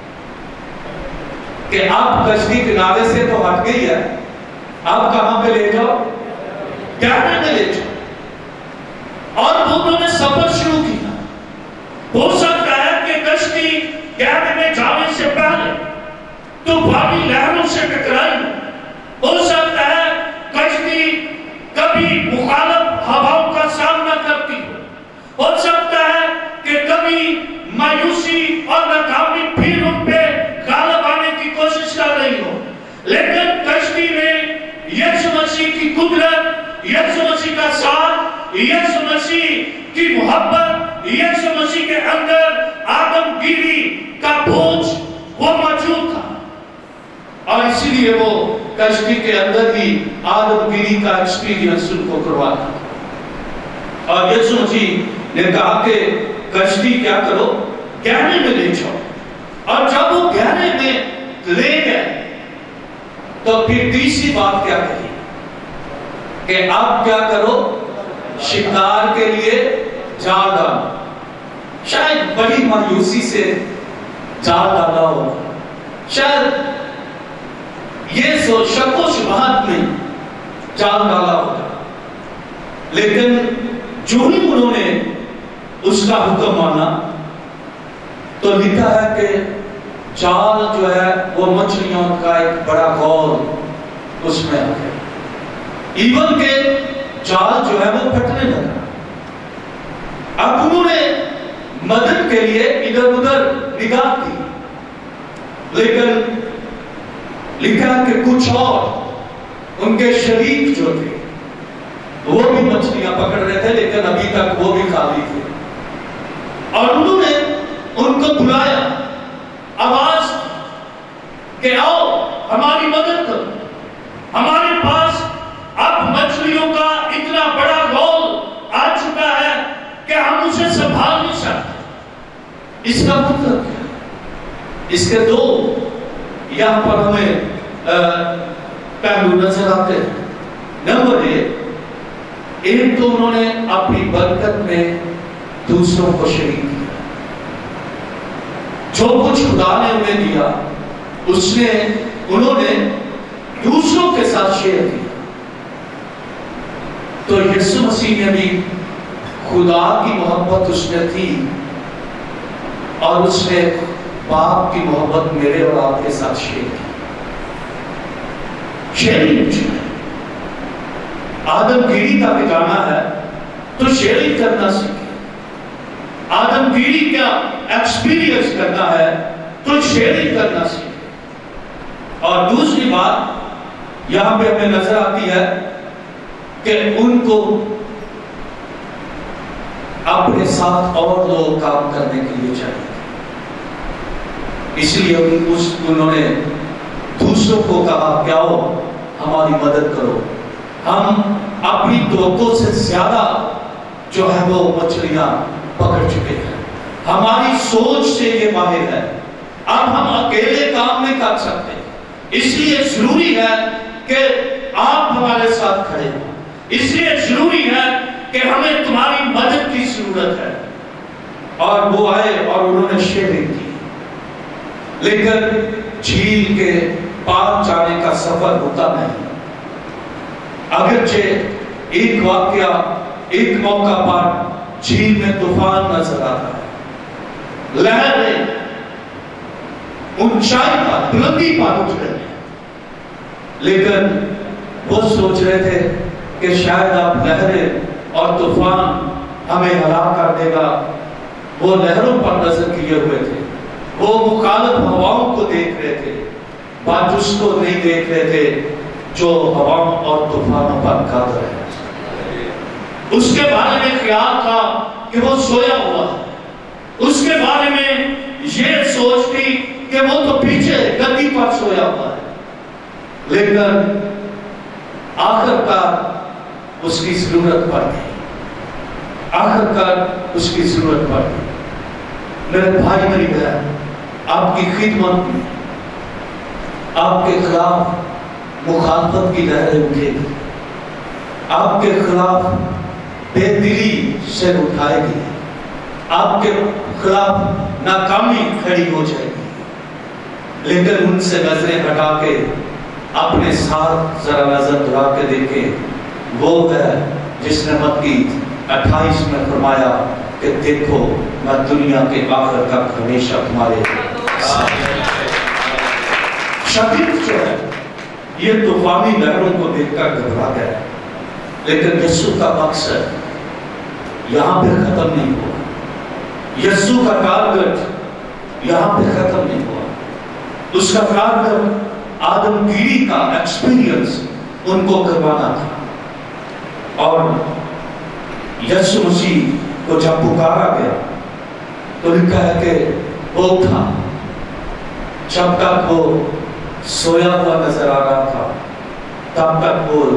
S5: कि अब कश्ती किनारे से तो हट गई है, अब कहां पे ले जाओ, गहरे में ले जाओ। और उन्होंने सफर शुरू किया। हो सकता है कि कश्ती गहरे में जाने से पहले तूफानी लहरों से टकराई, हो सकता है कश्ती कभी मुखालिफ हवाओं का सामना करती हो, हो सकता है कि कभी मायूसी और नाकामी फिर उन पे गालिब आने की कोशिश कर रही हो। लेकिन कश्ती में यीशु मसीह की कुदरत, यीशु मसीह का साथ, यीशु मसीह की मोहब्बत, यीशु मसीह के अंदर आदमगिरी का बोझ वो मौजूद था। और इसीलिए वो कश्ती के अंदर ही आदमगिरी का एक्सपीरियंस उनको करवाता। और यीशु मसीह ने कहा कि कश्ती क्या करो, गहरे में ले जाओ। और जब वो गहरे में ले गए तो फिर तीसरी बात क्या कही कि आप क्या करो, शिकार के लिए जाल डालो। शायद बड़ी मायूसी से जाल डाला हो, शायद یہ سو شک و شبہات میں جال ڈالا ہوگا، لیکن جو ہی انہوں نے اس کا حکم مانا تو لکھا ہے کہ جال جو ہے وہ مچھلیوں کا ایک بڑا غول اس میں آ گیا، ایون کہ جال جو ہے وہ پھٹنے لگا۔ اب انہوں نے مدد کے لیے ادھر ادھر نگاہ کی، لیکن لکھا ہے کہ کچھ اور ان کے شریک جو تھے وہ بھی مچھلیاں پکڑ رہے تھے، لیکن ابھی تک وہ بھی خالی تھے، اور انہوں نے ان کو بلایا، آواز کہ آؤ ہماری مدد کرو، ہمارے پاس اب مچھلیوں کا اتنا بڑا غول آ چکا ہے کہ ہم اسے سنبھال نہیں سکتے۔ اس کا مطلب کیا؟ اس کے دو یہاں پر ہمیں پہلو نظر آتے ہیں۔ نمبر ایک، ایک تو انہوں نے اپنی برکت میں دوسروں کو شریک کیا، جو کچھ خدا نے انہیں دیا اس نے انہوں نے دوسروں کے ساتھ شیئر کیا۔ تو یسوع مسیح میں بھی خدا کی محبت اس میں تھی، اور اس نے باپ کی محبت میرے اور آپ کے ساتھ شیئر کی۔ شیئرنگ جو ہے آدم گیری کا ٹھکانا ہے، تو شیئرنگ کرنا سیکھے۔ آدم گیری کا ایکسپیرینس کرنا ہے تو شیئرنگ کرنا سیکھے۔ اور دوسری بات یہاں پہ ہمیں نظر آتی ہے کہ ان کو اپنے ساتھ اور لوگ کام کرنے کے لیے چاہیے، اس لیے اس انہوں نے دوسروں کو کہا کہ آؤ ہماری مدد کرو، ہم اپنی توقع سے زیادہ جو ہے وہ مچھلیاں پکڑ چکے ہیں، ہماری سوچ سے یہ باہر ہے، اب ہم اکیلے کام نہیں کر سکتے، اس لیے ضروری ہے کہ آپ ہمارے ساتھ کھڑے ہوں، اس لیے ضروری ہے کہ ہمیں تمہاری مدد کی ضرورت ہے۔ اور وہ آئے اور انہوں نے شیئرنگ کی، لیکن جھیل کے پار جانے کا سفر ہوتا نہیں۔ اگرچہ ایک واقعہ ایک موقع پر جھیل میں طوفان نظر آتا ہے، لہریں اونچائی پر بلندی پر اٹھ رہے ہیں، لیکن وہ سوچ رہے تھے کہ شاید اب لہریں اور طوفان ہمیں ہلاک کر دے گا۔ وہ لہروں پر نظر کیے ہوئے تھے، وہ مخالف ہواؤں کو دیکھ رہے تھے، بات اس کو نہیں دیکھ رہے تھے جو ہواؤں اور طوفانوں پر قادر ہے۔ اس کے بارے میں خیال تھا کہ وہ سویا ہوا ہے، اس کے بارے میں یہ سوچ تھی کہ وہ تو پیچھے گدی پر سویا ہوا ہے، لیکن آخر کار اس کی ضرورت پڑ گئی، آخر کار اس کی ضرورت پڑ گئی۔ میرے بھائی میری بہن، آپ کی خدمت میں آپ کے خلاف مخالفت کی لہریں اٹھے گی، آپ کے خلاف بے دلی سے اٹھائے گی، آپ کے خلاف ناکامی کھڑی ہو جائے گی، لیکن ان سے نظریں ہٹا کے اپنے ساتھ ذرا نظر دھرا کے دیکھیں، وہ ہے جس نے متی اٹھائیس میں فرمایا کہ دیکھو میں دنیا کے آخر تک ہمیشہ تمہارے ساتھ ہوں۔ شاگرد جو ہے یہ طوفانی لہروں کو دیکھ کر گھبرا گیا، لیکن یسوع کا مقصد یہاں پہ ختم نہیں ہوا، یسوع کا کارگر یہاں پہ ختم نہیں ہوا، اس کا کارگر آدم گیری کا ایکسپیرینس ان کو کروانا تھا۔ اور یسوع مسیح کو جب پکارا گیا تو لکھا ہے کہ وہ اٹھا، جب تک وہ سویا ہوا نظر آ رہا تھا تب تک وہ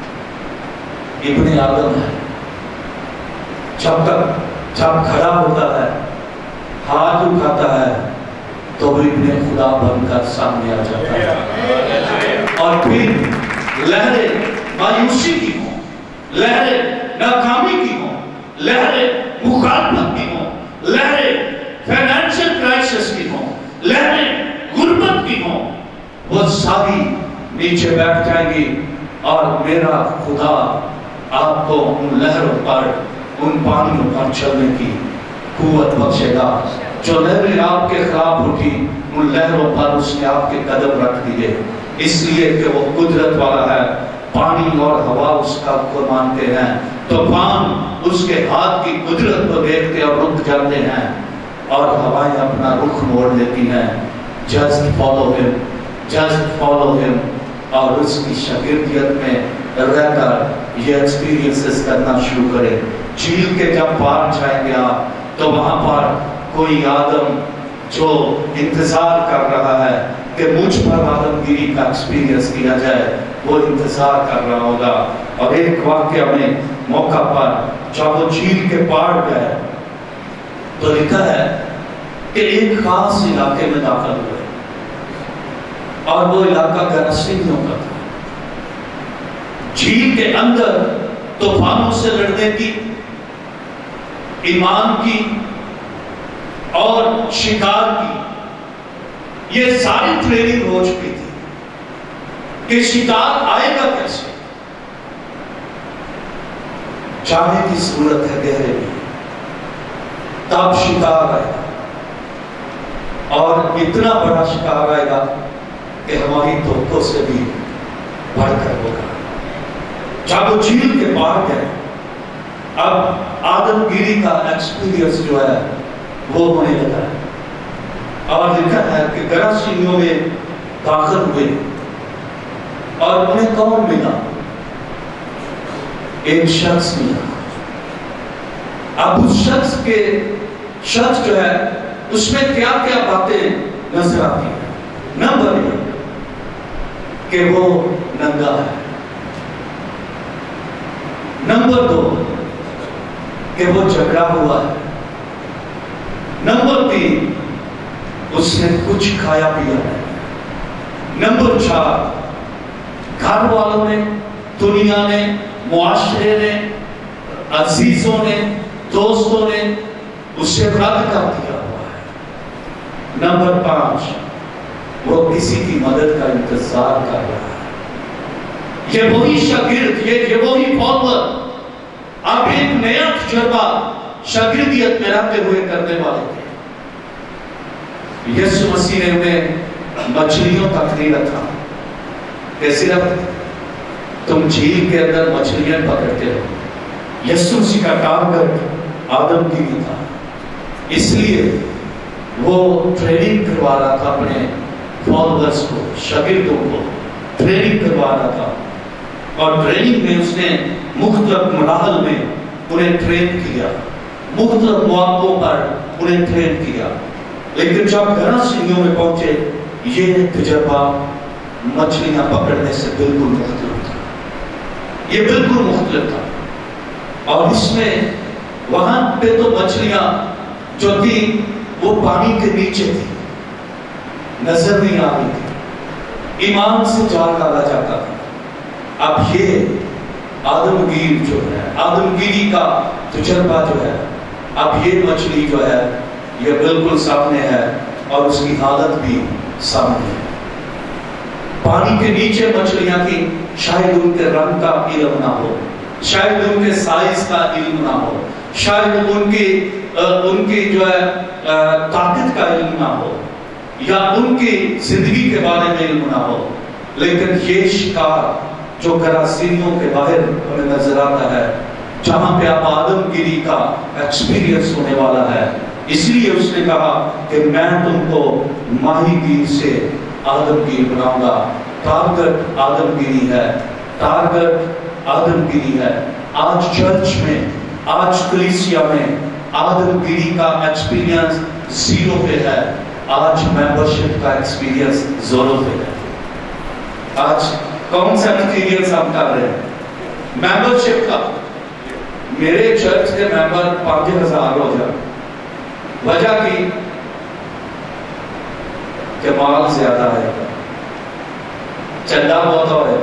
S5: ابن آدم ہے، جب تک جب کھڑا ہوتا ہے ہاتھ اٹھاتا ہے تو وہ ابن خدا بن کر سامنے آ جاتا ہے۔ اور پھر لہریں مایوسی کی ہوں، لہریں ناکامی کی ہوں، لہریں مخالفت کی ہوں، لہریں فائنینشل کرائسس کی ہوں، لہریں غربت کی ہوں، وہ ساری नीचे बैठ जाएंगी और मेरा खुदा आपको उन लहरों पर, उन पानियों पर चलने की कुव्वत बख्शेगा। जो लहरें आपके खिलाफ उठी, उन लहरों पर उसने आपके कदम रख दिए, इसलिए कि वो कुदरत वाला है। पानी और हवा उसका को मानते हैं, तूफान उसके हाथ की कुदरत को देखते और रुक जाते हैं, और हवाएं अपना रुख मोड़ लेती हैं। Just follow him, just follow him, और उसकी शागिर्दियत में रहकर ये एक्सपीरियंसेस करना शुरू करें। झील के जब पार जाएंगे आप, तो वहां पर कोई आदम जो इंतजार कर रहा है कि मुझ पर आदमगिरी का एक्सपीरियंस किया जाए, वो इंतजार कर रहा होगा। और एक वाक्य में मौका पर जब वो झील के पार गए, तो लिखा है कि एक खास इलाके में दाखिल हुए, और वो इलाका गरसियों का था। झील के अंदर तूफानों से लड़ने की, ईमान की और शिकार की ये सारी ट्रेनिंग हो चुकी थी कि शिकार आएगा कैसे, जाने की जरूरत है गहरे में, तब शिकार आएगा, और इतना बड़ा शिकार आएगा कि हमारी तोपों से भी बढ़कर होगा। जब वो झील के पार गए, अब आदमगिरी का एक्सपीरियंस जो है वो होने लगा है। और लिखा है कि गरासीनियों में दाखिल हुए, और उन्हें कौन मिला? एक शख्स मिला। अब उस शख्स के शख्स जो है उसमें क्या क्या बातें नजर आती है? नंबर एक कि वो नंगा है। नंबर दो कि वो झगड़ा हुआ है। नंबर तीन, उसने कुछ खाया पिया है। नंबर चार, घर वालों ने, दुनिया ने, मुआशरे ने, अजीजों ने, दोस्तों ने उसे रद्द कर दिया हुआ है। नंबर पांच, वो किसी की मदद का इंतजार कर रहा है। ये वही शागिर्द, ये ये वही फॉलोअर अब एक नया तजुर्बा शागिर्दियत में रहते हुए करने वाले थे। यीशु मसीह ने उन्हें मछलियों तक नहीं रखा कि सिर्फ तुम झील के अंदर मछलियां पकड़ते हो। यीशु मसीह का टारगेट आदमगिरी था, इसलिए वो ट्रेनिंग करवा रहा था अपने फॉलोअर्स को, शागिर्दों को ट्रेनिंग करवा रहा था। और ट्रेनिंग में उसने मुख्तलिफ मराहल में उन्हें ट्रेन किया, मुख्तलिफ मौकों पर उन्हें ट्रेन किया। लेकिन जब गरासीनियों में पहुंचे, ये तजुर्बा मछलियां पकड़ने से बिल्कुल मुख्तलिफ था। ये बिल्कुल मुख्तलिफ था। और इसमें वहां पे तो मछलियां जो थी वो पानी के नीचे थी, नजर नहीं आ रही थी, ईमान से जाल डाला जाता था। अब ये आदमगीर जो है, आदमगिरी का तजुर्बा जो है, अब ये मछली जो है ये बिल्कुल सामने है, और उसकी हालत भी सामने है। पानी के नीचे मछलियां की, शायद उनके रंग का इल्म ना हो, शायद उनके साइज का इल्म ना हो, शायद उनकी आ, उनकी जो है ताकत का इल्म ना हो, या उनकी जिंदगी के बारे में इल्म ना हो। लेकिन ये शिकार जो गरासीनियों के बाहर हमें नजर आता है, जहां पे आप आदमगिरी का एक्सपीरियंस होने वाला है, इसलिए उसने कहा कि मैं तुमको माहीगीर से आदमगीर बनाऊंगा। टारगेट आदमगिरी है, टारगेट आदमगिरी है। आज चर्च में, आज कलीसिया में आदमगिरी का एक्सपीरियंस जीरो पे है, आज मेंबरशिप का एक्सपीरियंस जोरों पे है। आज कौन सा एक्सपीरियंस हम कर रहे हैं? मेंबरशिप का। मेरे चर्च के मेंबर पांच हजार हो जाए, वजह की कि माल ज्यादा है, चंदा बहुत है,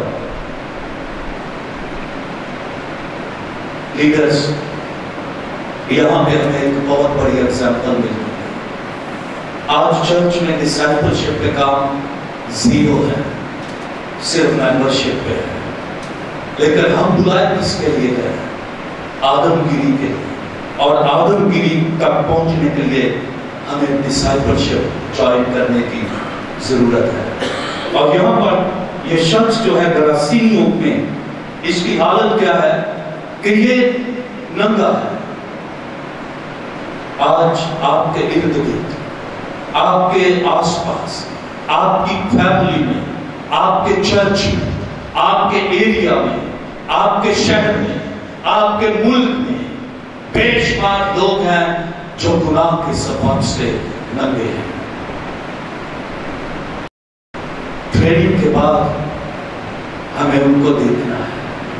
S5: लीडर्स। यहां पे हमें एक बहुत बड़ी एग्जाम्पल मिलती है। आज चर्च में डिसाइपलशिप के काम जीरो है, सिर्फ मेंबरशिप पे है, लेकिन हम बुलाए किसके लिए गए? आदमगिरी के लिए। और आदमगिरी तक पहुंचने के लिए हमें डिसाइपलशिप ज्वाइन करने की जरूरत है। और यहाँ पर ये शख्स जो है गरासीनियों में, इसकी हालत क्या है कि ये नंगा है। आज आपके इर्द गिर्द, आपके आसपास, आपकी फैमिली में, आपके चर्च में, आपके एरिया में, आपके शहर में, आपके मुल्क में बेशुमार लोग हैं जो गुनाह के सबब से नंगे हैं। ट्रेनिंग के बाद हमें उनको देखना है।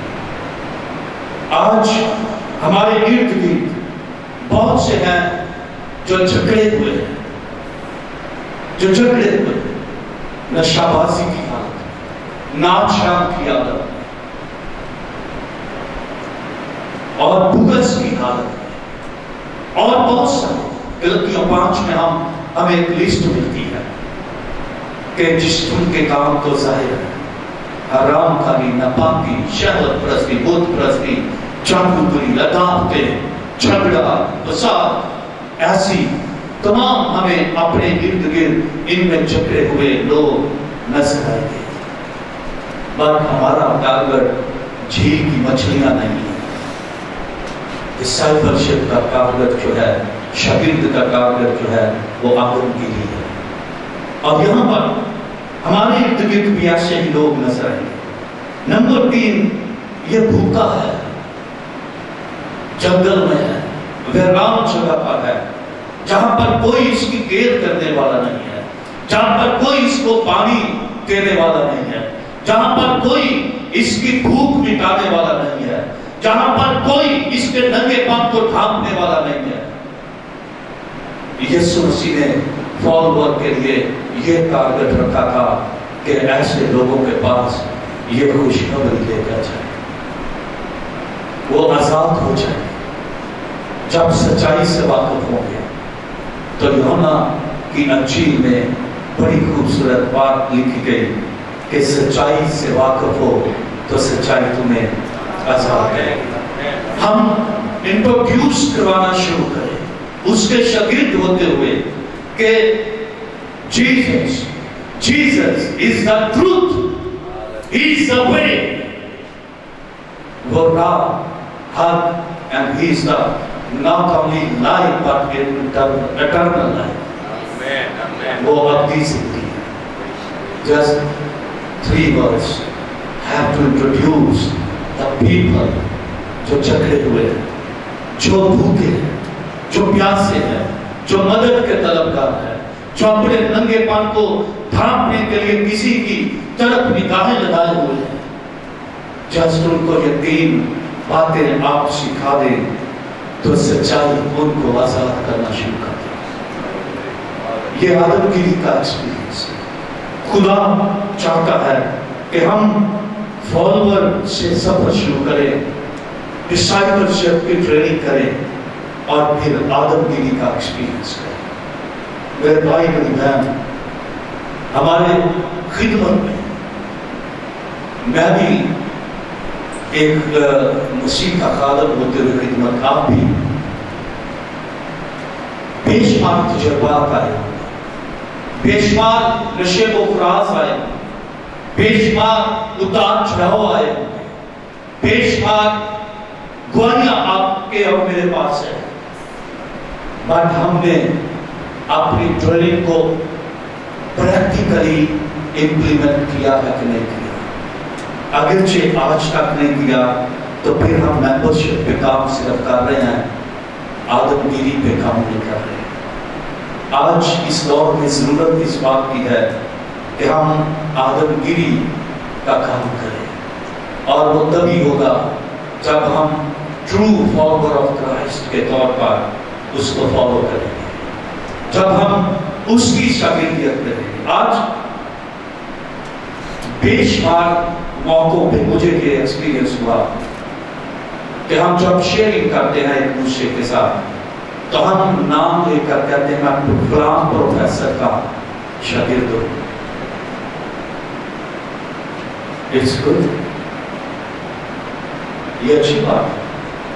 S5: आज हमारे इर्द गिर्द बहुत से हैं जो झगड़े हुए हैं, जो झगड़े हुए हैं, नशाबाजी की हालत, नाच शाम की आदत और बुगस की हालत में, और बहुत सारे। गलतियों पांच में हम हमें एक लिस्ट मिलती है कि जिस्म के काम तो जाहिर है, हराम खानी, नापाकी, शहवत परस्ती, बुत परस्ती, चांगुदरी, लदावतें, झगड़ा, फसाद, ऐसी तमाम हमें अपने इर्द गिर्द इनमें झगड़े हुए लोग नजर आएंगे। पर हमारा टारगेट झील की मछलियां नहीं है। डिसाइपलशिप का टारगेट जो है, शागिर्द का टारगेट जो है, वो आदमगिरी है। और यहाँ पर हमारे इर्द गिर्द भी ऐसे ही लोग नजर आएंगे। नंबर तीन, ये भूखा है, जंगल में है, वीरान जगह पर है, जहां पर कोई इसकी केयर करने वाला नहीं है, जहां पर कोई इसको पानी देने वाला नहीं है, जहां पर कोई इसकी भूख मिटाने वाला नहीं है, जहां पर कोई इसके नंगेपन को ढांकने वाला नहीं है। यीशु मसीह ने फॉलोअर के लिए यह टारगेट रखा था कि ऐसे लोगों के पास ये खुशखबरी लेकर जाए, वो आजाद हो जाए। जब सच्चाई से वाकिफ होंगे तो यूहन्ना की अंजील में बड़ी खूबसूरत बात लिखी गई कि सच्चाई से वाकिफ हो तो सच्चाई तुम्हें आजाद करेगी। हम इंट्रोड्यूस करवाना शुरू करें उसके शागिर्द होते हुए कि Jesus Jesus is the truth, he is the way, वो राह, हक, and he is the not only life but eternal life. Amen. Amen. वो अब्दी जिंदगी है। Just three words have to introduce the people जो झगड़े हुए हैं, जो भूखे हैं, जो प्यासे हैं, जो मदद के तलबगार हैं, जो अपने नंगेपन को ढांकने के लिए किसी की तरफ निगाहें लगाए हुए हैं। जस्ट उनको ये तीन बातें आप सिखा दें तो सच्चाई उनको आजाद करना शुरू कर दे। ये आदमगिरी का एक्सपीरियंस है। खुदा चाहता है कि हम फॉलोअर से सफर शुरू करें, डिसाइपलशिप की ट्रेनिंग करें और फिर आदमगिरी का एक्सपीरियंस करें। मेरे भाई मेरी बहन, हमारे खिदमत में मैं भी एक मसीह का खादम होते हुए खिदमत, आप भी बेशुमार तजुर्बात आए, बेशुमार नशे को फराज आए, बेशुमार उतार चढ़ाव आए, बेशुमार गुआरियां आपके और मेरे पास है। बट हमने अपनी ट्रेनिंग को प्रैक्टिकली इम्प्लीमेंट किया है कि नहीं किया? अगरचे आज तक नहीं किया तो फिर हम मेंबरशिप पे काम सिर्फ कर रहे हैं, आदमगिरी पे काम नहीं कर रहे। आज इस दौर में जरूरत इस बात की है कि हम आदमगिरी का काम करें, और वो तभी होगा जब हम ट्रू फॉलोअर ऑफ क्राइस्ट के तौर पर उसको फॉलो करेंगे, जब हम उसकी शागिर्दियत करेंगे। आज बेशुमार मौकों पे मुझे ये एक्सपीरियंस हुआ कि हम जब शेयरिंग करते हैं एक दूसरे के साथ तो हम नाम लेकर कहते हैं मैं फलां प्रोफेसर का शागिर्द हूं। It's good. ये अच्छी बात है,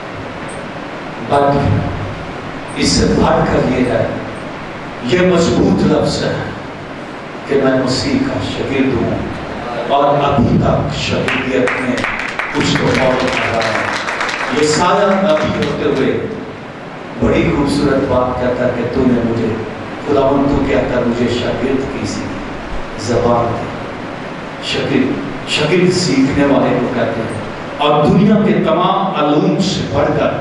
S5: बट इससे बढ़ कर ये है, ये मजबूत लफ्ज है कि मैं मसीह का शागिर्द हूँ और अभी तक शागिर्दियत में कुछ तो फॉलो कर रहा है। ये सारा नबी होते हुए बड़ी खूबसूरत बात कहता है कि तूने मुझे, खुदावन तू कहता मुझे शागिर्द की सी ज़बान दी। शागिर्द शागिर्द सीखने वाले को कहते हैं। और दुनिया के तमाम अलूम से बढ़कर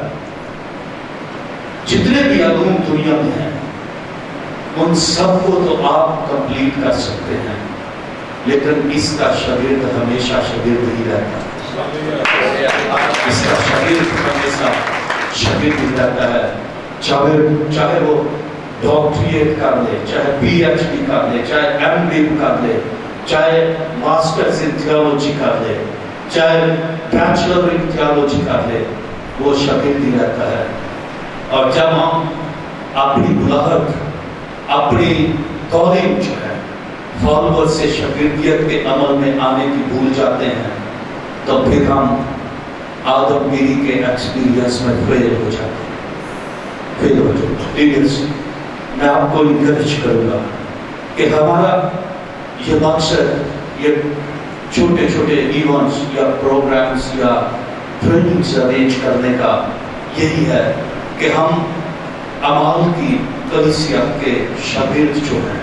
S5: जितने भी अलूम दुनिया में हैं, उन सबको तो आप कंप्लीट कर सकते हैं, लेकिन इसका शागिर्द हमेशा शागिर्द ही रहता है। इसका शागिर्द हमेशा शागिर्द ही रहता है, चाहे चाहे वो डॉक्टरेट कर ले, चाहे पीएचडी कर ले, चाहे एमडी कर ले, चाहे मास्टर्स इन थियोलॉजी कर ले, चाहे बैचलर इन थियोलॉजी कर ले, वो शागिर्द ही रहता है। और जब हम अपनी बुलाहट, अपनी कॉलिंग जो है, फॉलोअर से शागिर्दियत के अमल में आने की भूल जाते हैं, तो फिर हम आदमगिरी के एक्सपीरियंस में फेल हो जाते हैं, फेल हो जाते हैं। मैं आपको इनकरेज करूंगा कि हमारा ये मकसद, ये छोटे छोटे इवेंट्स या प्रोग्राम्स या ट्रेनिंग्स अरेंज करने का यही है कि हम अमाल की कलीसिया के शागिर्द जो हैं,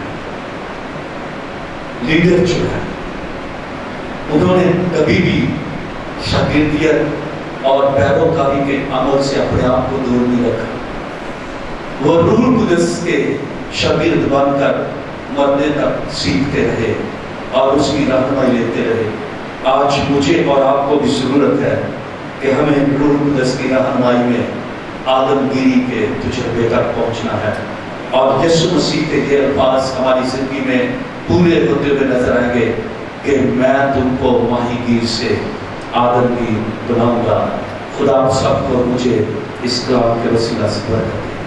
S5: लीडर जो हैं, उन्होंने कभी भी शागिर्दियत और पैरोकारी के अमल से अपने आप को दूर नहीं रखा। वो रूह कुदस के शागिर्द बनकर मरने तक सीखते रहे और उसकी रहनुमाई लेते रहे। आज मुझे और आपको भी जरूरत है कि हमें रूह कुदस की रहनुमाई में आदमगिरी के तजुर्बे तक पहुंचना है, और यीशु मसीह के ये अल्फाज हमारी जिंदगी में पूरे होते हुए नजर आएंगे कि मैं तुमको माहीगीर से आदमगीर बनाऊंगा। खुदा सबको मुझे इस कलाम के वसीला से बरकत दे।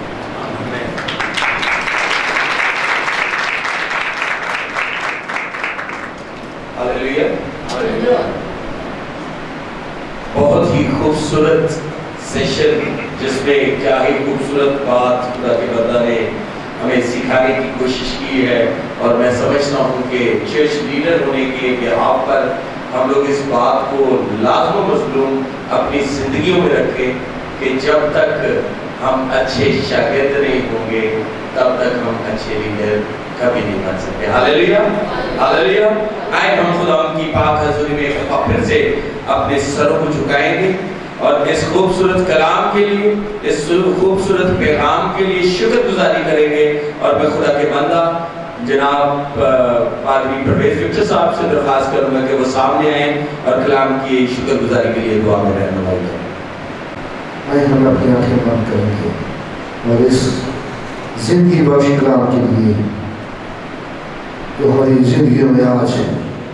S1: बहुत ही खूबसूरत सेशन, जिसमें क्या ही खूबसूरत बात खुदा के बंदा ने हमें सिखाने की कोशिश की है। और मैं समझता हूँ कि चर्च लीडर होने के बिहाव पर हम लोग इस बात को लाज़िम मज़लूम अपनी जिंदगियों में रखें कि जब तक हम अच्छे शागिर्द नहीं होंगे, तब तक हम अच्छे लीडर कभी नहीं बन सकते। Hallelujah, hallelujah. आए हम खुदा की पाक हज़ूरी में एक दफ़ा फिर से अपने सरों को झुकाएंगे और इस खूबसूरत कलाम के लिए, इस खूबसूरत पैगाम के लिए शुक्रगुजारी करेंगे। और मैं खुदा के बंदा जनाब पादरी परवेज विक्टर साहब से दरख्वास्त करूंगा कि वो सामने आए और कलाम की शुक्रगुजारी के लिए दुआ में रहनुमाई करें।
S6: आइए हम अपनी आंखें बंद करेंगे और इस जिंदगी बख्श कलाम के लिए जो हमारी जिंदगियों में आज है,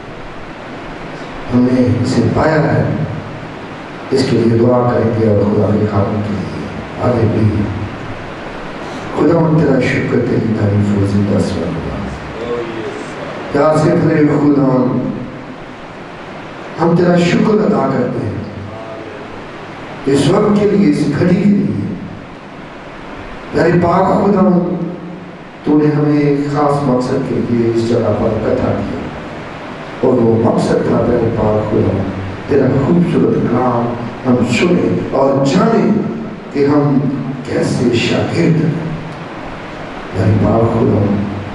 S6: हमने इसे पाया है, इसके लिए दुआ करेंगे और खुदा के खामों के लिए आगे भी। खुदा तेरा शुक्र, तेरी तारीफ और जिंदा सुना प्यार से भरे खुदा, हम तेरा शुक्र अदा करते हैं इस वक्त के लिए, इस घड़ी के लिए। तेरे पाक खुदा, तूने हमें एक खास मकसद के लिए इस जगह पर इकट्ठा किया और वो मकसद था तेरे पाक खुदा, तेरा खूबसूरत कलाम हम सुने और जाने कि हम कैसे शागिर्द हैं। तेरे पाक खुदा,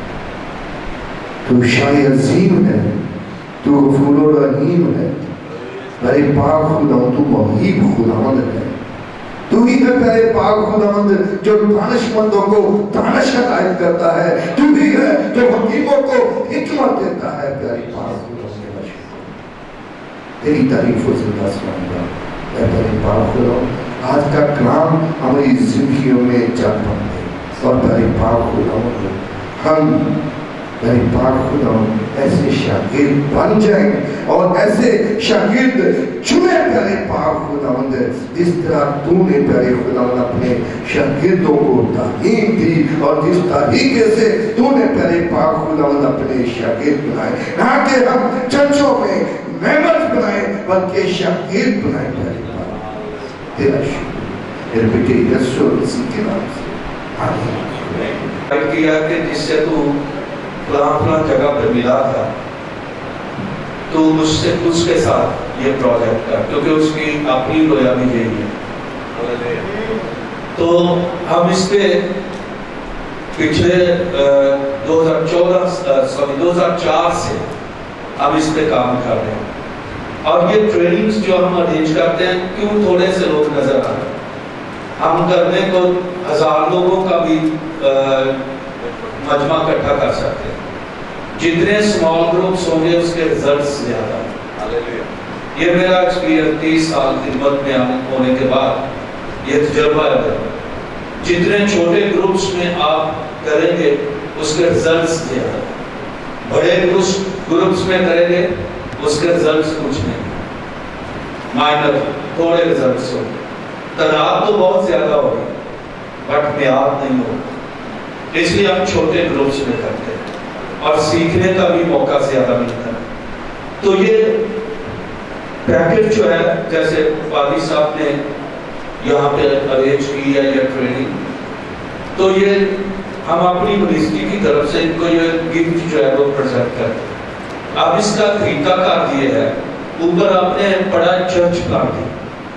S6: तू शाही अजीम है, तू गफूर रहीम है। तेरे पाक खुदा, तू मुहीब खुदावंद है। तू ही है तेरे पाक खुदावंद जो दानिशमंदों को दानिश अता करता है। तू ही है जो हकीमों को हिकमत देता है। तेरे पाक खुदा, तेरी तारीफ और जिंदा सुनाऊंगा। तेरे पाक खुदा, आज का कलाम हमारी जिंदगियों में जग बने और तेरे पाक खुदा हम तेरे पाक खुदा ऐसे शागिर्द बन जाएं और ऐसे शागिर्द चुने तेरे पाक खुदा, जिस तरह तूने तेरे खुदा अपने शागिर्दों को तालीम दी और जिस तरीके से तूने तेरे पाक खुदा अपने शागिर्द बनाए। ना कि हम चर्चों में मेंबर्स بنائے بلکہ شاگرد بنائے پیارے باپ، تیرا شکر میرے بیٹے یسوع مسیح کے نام سے آمین۔
S5: کیا کہ جس سے تو فلاں فلاں جگہ پہ ملا تھا تو مجھ سے اس کے ساتھ یہ پروجیکٹ کر، کیونکہ اس کی اپنی رویا بھی یہی ہے۔ تو ہم اس پہ پچھلے دو ہزار چودہ سوری دو ہزار چار سے ہم اس پہ کام کر رہے ہیں، اور یہ ٹریننگز جو ہم ارینج کرتے ہیں کیوں تھوڑے سے لوگ نظر آ رہے ہیں، ہم کرنے کو ہزار لوگوں کا بھی مجمع اکٹھا کر سکتے ہیں، جتنے اسمال گروپس ہوں گے اس کے ریزلٹس زیادہ ہیں۔ یہ میرا ایکسپیرینس تیس سال خدمت میں ہونے کے بعد یہ تجربہ ہے، جتنے چھوٹے گروپس میں آپ کریں گے اس کے ریزلٹس زیادہ، بڑے گروپس میں کریں گے اس کے ریزلٹس کچھ نہیں، مائنر تھوڑے ریزلٹس ہوں گے، تعداد تو بہت زیادہ ہوگی بٹ معیار نہیں ہوگا، اس لیے ہم چھوٹے گروپس میں کرتے ہیں اور سیکھنے کا بھی موقع زیادہ ملتا ہے۔ تو یہ پیکج جو ہے جیسے پادری صاحب نے یہاں پہ ارینج کی ہے یہ ٹریننگ، تو یہ ہم اپنی منسٹری کی طرف سے ان کو یہ گفٹ جو ہے وہ پریزنٹ کرتے ہیں۔ اب اس کا طریقہ کار یہ ہے، اوپر آپ نے پڑھا چرچ پلانٹنگ،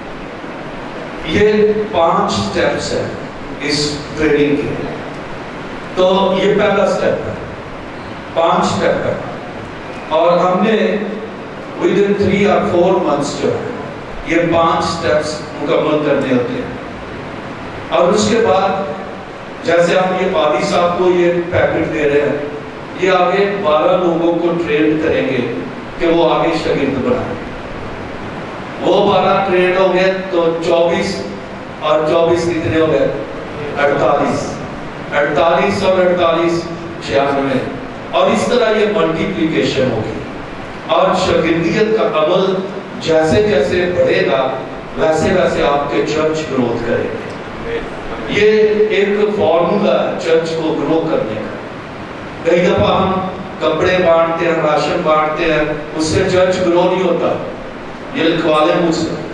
S5: یہ پانچ سٹیپس ہیں اس ٹریننگ کے، تو یہ پہلا سٹیپ ہے، پانچ سٹیپ ہے، اور ہم نے within three or four months جو ہے یہ پانچ سٹیپس مکمل کرنے ہوتے ہیں، اور اس کے بعد جیسے ہم یہ پادری صاحب کو یہ پیکٹ دے رہے ہیں، یہ آگے بارہ لوگوں کو ٹرین کریں گے کہ وہ آگے شاگرد بنائیں، وہ بارہ ٹرین ہو گئے تو چوبیس اور چوبیس کتنے ہو گئے اڑتالیس، اڑتالیس اور اڑتالیس چھیانوے، اور اس طرح یہ ملٹیپلیکیشن ہوگی، اور شاگردیت کا عمل جیسے جیسے بڑھے گا ویسے ویسے آپ کے چرچ گروتھ کرے گے۔ یہ ایک فارمولا ہے چرچ کو گرو کرنے کا۔ کئی دفعہ ہم کپڑے بانٹتے ہیں، راشن بانٹتے ہیں، اس سے چرچ گرو نہیں ہوتا، یہ لکھوا لیں مجھ سے،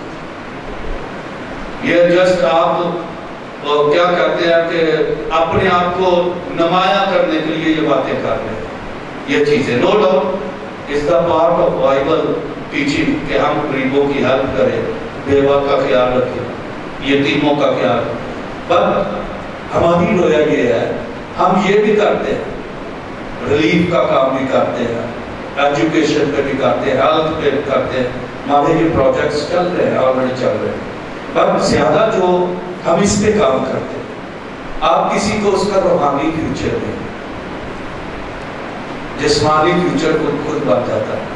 S5: یہ جسٹ آپ کیا کہتے ہیں کہ اپنے آپ کو نمایاں کرنے کے لیے یہ باتیں کر رہے ہیں، یہ چیزیں no doubt is the part of Bible teaching کہ ہم غریبوں کی ہیلپ کریں، بیوہ کا خیال رکھیں، یتیموں کا خیال رکھیں، پر ہماری رویا یہ ہے ہم یہ بھی کرتے ہیں، ریلیف کا کام بھی کرتے ہیں، ایجوکیشن پہ بھی کرتے ہیں، ہیلتھ پہ بھی کرتے ہیں، ہمارے یہ پروجیکٹس چل رہے ہیں، آلریڈی چل رہے ہیں، پر زیادہ جو ہم اس پہ کام کرتے ہیں، آپ کسی کو اس کا روحانی فیوچر دیں، جسمانی فیوچر خود خود بن جاتا ہے،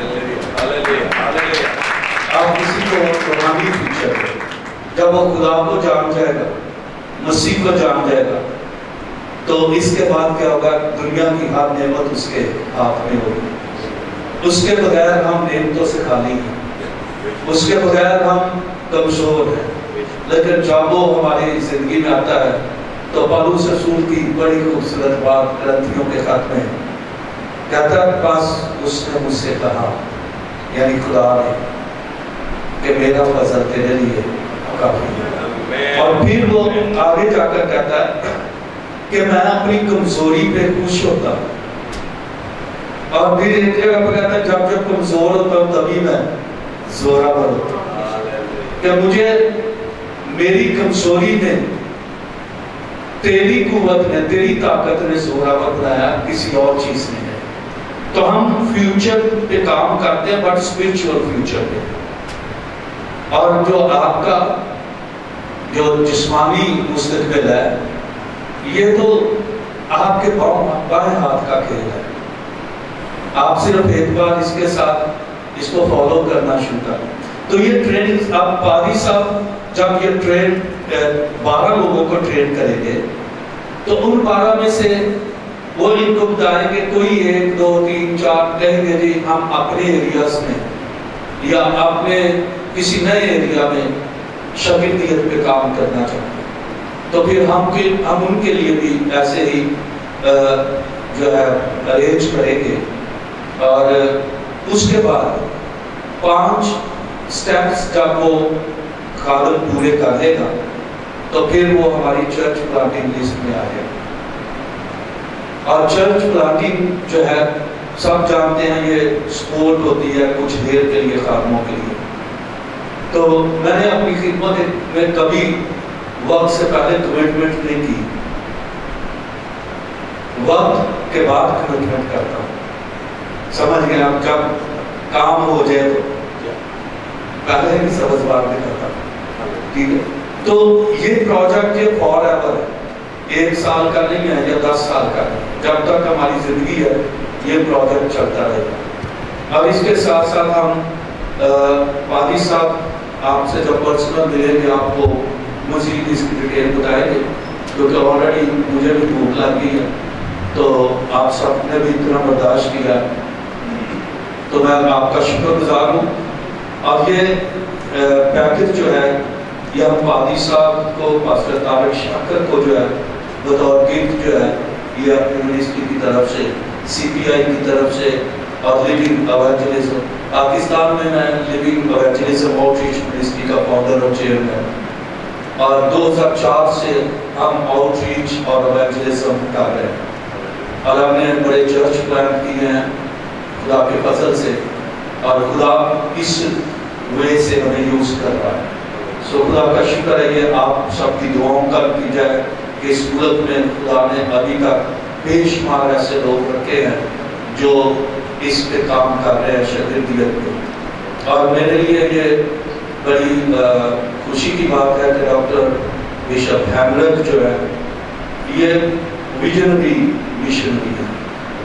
S5: آپ کسی کو روحانی فیوچر دیں، جب وہ خدا کو جان جائے گا، مسیح کو جان جائے گا، تو اس کے بعد کیا ہوگا، دنیا کی ہر نعمت اس کے ہاتھ میں ہوگی، اس کے بغیر ہم نعمتوں سے خالی ہیں، اس کے بغیر ہم کمزور ہیں، لیکن جب وہ ہماری زندگی میں آتا ہے تو پالوس رسول کی بڑی خوبصورت بات کرنتھیوں کے خط میں کہتا ہے، بس اس نے مجھ سے کہا، یعنی خدا نے، کہ میرا فضل تیرے لیے کافی ہے، اور پھر وہ آگے جا کر کہتا ہے کہ میں اپنی کمزوری پہ خوش ہوتا ہوں، اور پھر ایک جگہ پر کہتا ہے جب جب کمزور ہوتا ہوں تبھی میں زورآور ہوتا ہوں، کہ مجھے میری کمزوری میں تیری قوت نے، تیری طاقت نے زورآور بنایا، کسی اور چیز نہیں ہے۔ تو ہم فیوچر پہ کام کرتے ہیں، بٹ اسپرچول فیوچر پہ، اور جو آپ کا جو جسمانی مستقبل ہے یہ تو آپ کے بائیں ہاتھ کا کھیل ہے، آپ صرف ایک بار اس کے ساتھ اس کو فالو کرنا شروع کریں۔ تو یہ ٹریننگ آپ پادری صاحب جب یہ ٹرین بارہ لوگوں کو ٹرین کریں گے تو ان بارہ میں سے وہ ان کو بتائیں گے، کوئی ایک دو تین چار کہیں گے جی ہم اپنے ایریاز میں یا اپنے کسی نئے ایریا میں شاگردیت پہ کام کرنا چاہتے ہیں، تو پھر ہم ہم ان کے لیے بھی ایسے ہی جو ہے ارینج کریں گے، اور اس کے بعد पांच स्टेप्स जब वो खादम पूरे कर लेगा तो फिर वो हमारी चर्च प्लांटिंग लिस्ट में आ जाएगा। और चर्च प्लांटिंग जो है सब जानते हैं ये स्पोर्ट होती है कुछ देर के लिए, खादमों के लिए। तो मैंने अपनी खिदमत में कभी वक्त से पहले कमिटमेंट नहीं की, वक्त के बाद कमिटमेंट करता हूँ। समझ गए आप? जब काम हो जाए तो पहले ही समझ बात नहीं करता, ठीक है? तो ये प्रोजेक्ट ये फॉर एवर है, एक साल का नहीं है या दस साल का, जब तक हमारी जिंदगी है ये प्रोजेक्ट चलता रहेगा। अब इसके साथ साथ हम पादी साहब आपसे जब पर्सनल मिलेंगे आपको मजीद इसकी डिटेल बताएंगे, क्योंकि ऑलरेडी मुझे भी भूख लग गई है, तो आप सबने भी इतना बर्दाश्त किया, तो मैं आपका शुक्रगुजार हूँ। अब ये पैकेज जो है ये हम पादी साहब को, पास्टर तारिक शाकर को जो है बतौर गिफ्ट जो है ये अपनी मिनिस्ट्री की तरफ से, सीपीआई की तरफ से और लिविंग एवेंजलिज्म पाकिस्तान में मैं लिविंग एवेंजलिज्म आउटरीच मिनिस्ट्री का फाउंडर और चेयरमैन, और दो हज़ार चार से हम आउटरीच और एवेंजलिज्म कर रहे हैं और हमने बड़े चर्च प्लान किए हैं खुदा के फजल से, और खुदा इस वे से हमें यूज कर रहा है। सो खुदा का शुक्र है ये आप सबकी दुआओं का की जाए कि इस मुल्क में खुदा ने अभी तक बेशुमार ऐसे लोग रखे हैं जो इस पे काम कर रहे हैं शरीयत पे। और मेरे लिए ये बड़ी खुशी की बात है कि डॉक्टर बिशप हैमलेट जो है ये विजनरी मिशनरी है,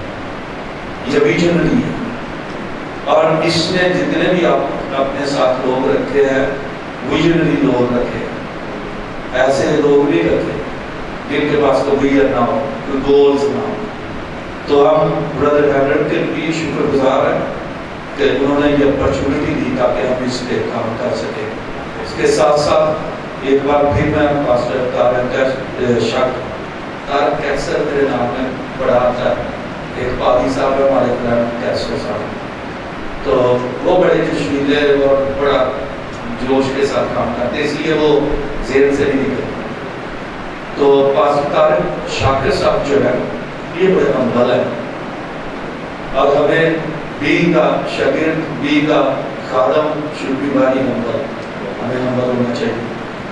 S5: ये विजनरी है, और इसने जितने भी आप अपने साथ लोग रखे हैं विजनरी लोग रखे, ऐसे लोग नहीं रखे जिनके पास कोई विजन ना हो, कोई गोल्स ना हो। तो हम ब्रदर हैमलेट के भी शुक्रगुजार हैं कि उन्होंने ये अपॉर्चुनिटी दी ताकि हम इस पे काम कर सके। इसके साथ साथ एक बार फिर मैं पास्टर तारिक शाकर, तारिक कैंसर मेरे नाम में बड़ा आता है, एक पादी साहब है हमारे फ्रेंड कैंसर साहब, तो वो बड़े जश्नीले और बड़ा जोश के साथ काम करते, इसलिए वो जेल से नहीं निकलते। तो पास्टर तारिक शाकर साहब जो है ये बड़े हम्बल है, और हमें बीइंग का शागिर्द, बीइंग का खादम शुड बी वेरी हम्बल, हमें हम्बल होना चाहिए।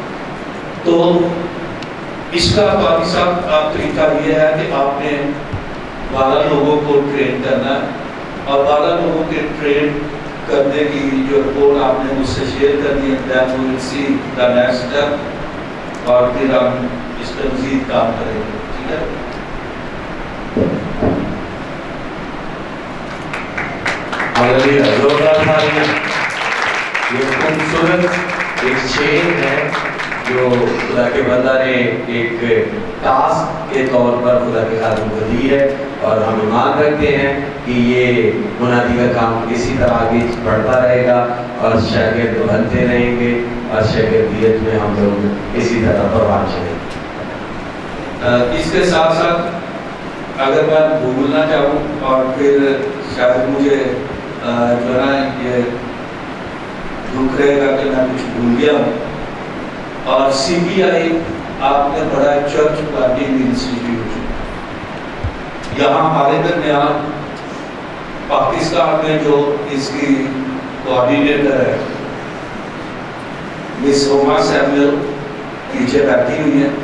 S5: तो इसका पादी साहब आप तरीका ये है कि आपने बारह लोगों को ट्रेन करना है, और बारह लोगों के ट्रेन करने की जो रिपोर्ट आपने मुझसे शेयर करनी है, that we will see the next step, और फिर हम इस पर मजीद काम करेंगे, ठीक है?
S1: हालेलुया, जोरदार तालियां। ये खूबसूरत एक चेन है जो खुदा के बंदा ने एक टास्क के तौर पर खुदा के खादम को दी है, और हम ईमान रखते हैं कि ये मुनादी का काम इसी तरह आगे बढ़ता रहेगा और शागिर्द बनते रहेंगे, और शागिर्दियत में हम लोग इसी तरह परवान चलेंगे।
S5: इसके साथ साथ अगर मैं भूलना चाहूँ और फिर शायद मुझे जो है ना ये दुख रहेगा कि मैं कुछ भूल गया हूँ, और सीपीआई आपने बड़ा चर्च प्लांटिंग इंस्टीट्यूट यहाँ हमारे दरमियान पाकिस्तान में जो इसकी कोऑर्डिनेटर है मिस रोमा सैमुअल पीछे बैठी हुई है,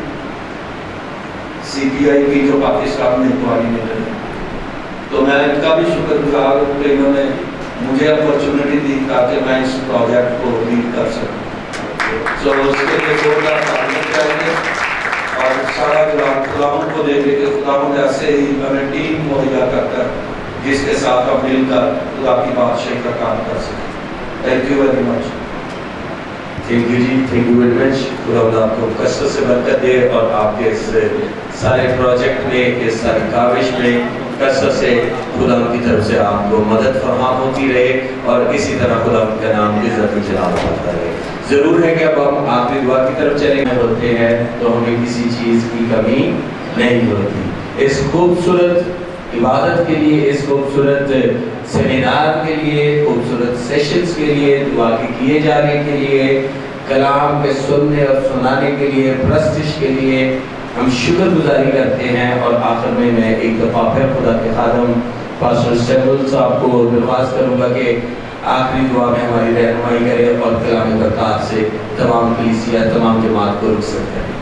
S5: सीपीआई की जो पाकिस्तान में कोऑर्डिनेटर है। तो मैं इनका भी शुक्रगुजार हूँ कि इन्होंने मुझे अपॉर्चुनिटी दी ताकि मैं इस प्रोजेक्ट को लीड कर सकूँ। तो उसके लिए जोरदार तालियां चाहिए, और सारा जवाब खुदावंद को देखे कि खुदावंद ऐसे ही हमें टीम मुहैया करता है जिसके साथ हम मिलकर खुदा की बादशाही का काम कर सकें। Thank you very much.
S1: Thank you जी, थैंक यू वेरी मच। खुदावंद आपको कसरत से बरकत दे और आपके इस सारे प्रोजेक्ट में, इस सारी काविश में कसरत से खुदा की तरफ से आपको मदद फरमाम होती रहे, और इसी तरह खुदा का नाम की इज्जत जलाल करता रहे। जरूर है कि अब हम आखिरी दुआ की तरफ चलेंगे होते हैं तो हमें किसी चीज की कमी नहीं होती। इस खूबसूरत عبادت کے لیے، اس خوبصورت سیمینار کے لیے، خوبصورت سیشنز کے لیے، دعا کے کیے جانے کے لیے، کلام کے سننے اور سنانے کے لیے، پرستش کے لیے ہم شکر گزاری کرتے ہیں۔ اور آخر میں میں ایک دفعہ پھر خدا کے خادم پاسٹر سیمول صاحب کو درخواست کروں گا کہ آخری دعا میں ہماری رہنمائی کرے اور کلام برکات سے تمام کلیسیا، تمام جماعت کو رخصت کریں۔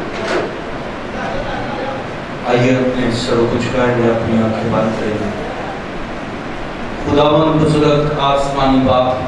S5: آئیے اپنے سروں کو جھکائیں گے، اپنی آنکھیں بند کریں گے۔ خداوند بزرگ آسمانی باپ،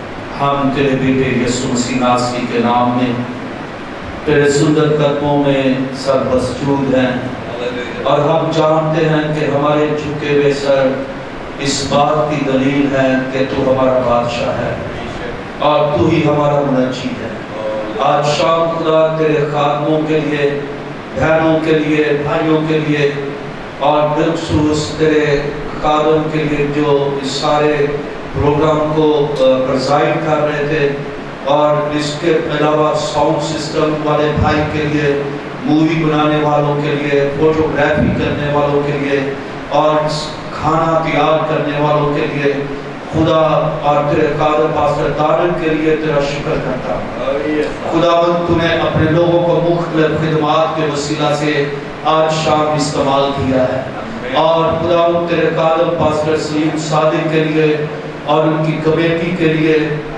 S5: ہم تیرے بیٹے یسوع مسیح ناصری کے نام میں تیرے سندر قدموں میں سر مسجود ہیں، اور ہم جانتے ہیں کہ ہمارے جھکے ہوئے سر اس بات کی دلیل ہے کہ تو ہمارا بادشاہ ہے اور تو ہی ہمارا منجی ہے۔ آج شام خدا تیرے خادموں کے لیے، بہنوں کے لیے، بھائیوں کے لیے، اور بالخصوص تیرے خادم کے لیے جو اس سارے پروگرام کو پرزائڈ کر رہے تھے، اور اس کے علاوہ ساؤنڈ سسٹم والے بھائی کے لیے، مووی بنانے والوں کے لیے، فوٹوگرافی کرنے والوں کے لیے، اور کھانا تیار کرنے والوں کے لیے، خدا اور تیرے قادر پاسٹر دارن کے لیے تیرا شکر کرتا ہوں۔ خداوند تو نے اپنے لوگوں کو مختلف خدمات کے وسیلہ سے آج شام استعمال کیا ہے، اور خداوند تیرے قادر پاسٹر سلیم صادق کے لیے اور ان کی کمیٹی کے لیے،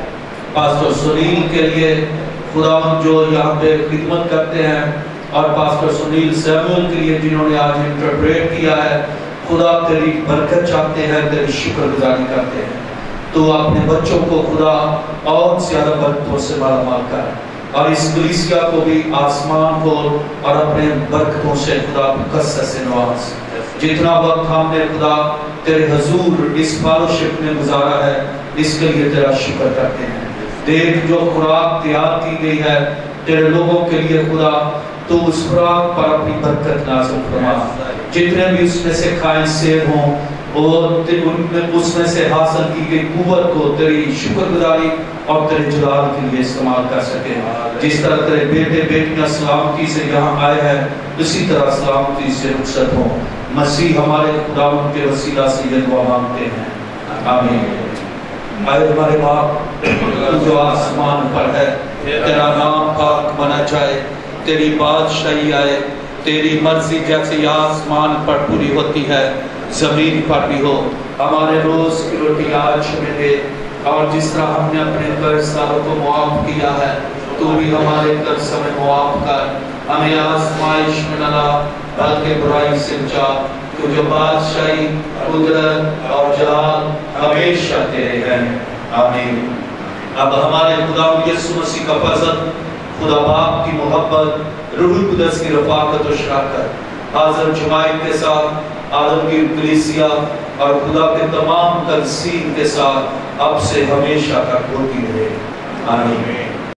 S5: پاسٹر سنیل کے لیے خداوند جو یہاں پہ خدمت کرتے ہیں، اور پاسٹر سنیل سیمول کے لیے جنہوں نے آج انٹرپریٹ کیا ہے، خدا تیری برکت چاہتے ہیں، تیری شکر گزاری کرتے ہیں۔ تو اپنے بچوں کو خدا اور زیادہ برکتوں سے مالا مال کر، اور اس کلیسیا کو بھی آسمان کو اور اپنے برکتوں سے خدا کثرت سے نواز۔ جتنا وقت ہم نے خدا تیرے حضور اس فیلوشپ میں گزارا ہے، اس کے لیے تیرا شکر کرتے ہیں۔ دیکھ جو خوراک تیار کی گئی ہے تیرے لوگوں کے لیے خدا، تو اس خوراک پر اپنی برکت نازل فرما۔ جتنے بھی اس میں سے کھائیں سیر ہوں، اور اس میں سے حاصل کی گئی قوت کو تیری شکر گزاری اور تیرے جلال کے لیے استعمال کر سکے۔ جس طرح تیرے بیٹے بیٹیاں سلامتی سے یہاں آئے ہیں، اسی طرح سلامتی سے رخصت ہوں۔ مسیح ہمارے خداوند کے وسیلہ سے یہ دعا مانگتے ہیں، آمین۔ اے ہمارے باپ جو آسمان پر ہے، تیرا نام پاک بنا جائے، تیری بادشاہی آئے، تیری مرضی جیسے آسمان پر پوری ہوتی ہے زمین پر بھی ہو۔ ہمارے روز کی روٹی آج ہمیں دے، اور جس طرح ہم نے اپنے قرض داروں کو معاف کیا ہے، تو بھی ہمارے قرض ہمیں معاف کر، ہمیں آزمائش میں نہ لا بلکہ برائی سے بچا، تو جو بادشاہی، قدرت اور جلال ہمیشہ تیرے ہیں، آمین۔ اب ہمارے خدا یسوع مسیح کا فضل، خدا باپ کی محبت، روح القدس کی رفاقت و شراکت حاضر جماعت کے ساتھ، آدم کی کلیسیا اور خدا کے تمام تنظیم کے ساتھ اب سے ہمیشہ تک ہوتی رہے، آمین۔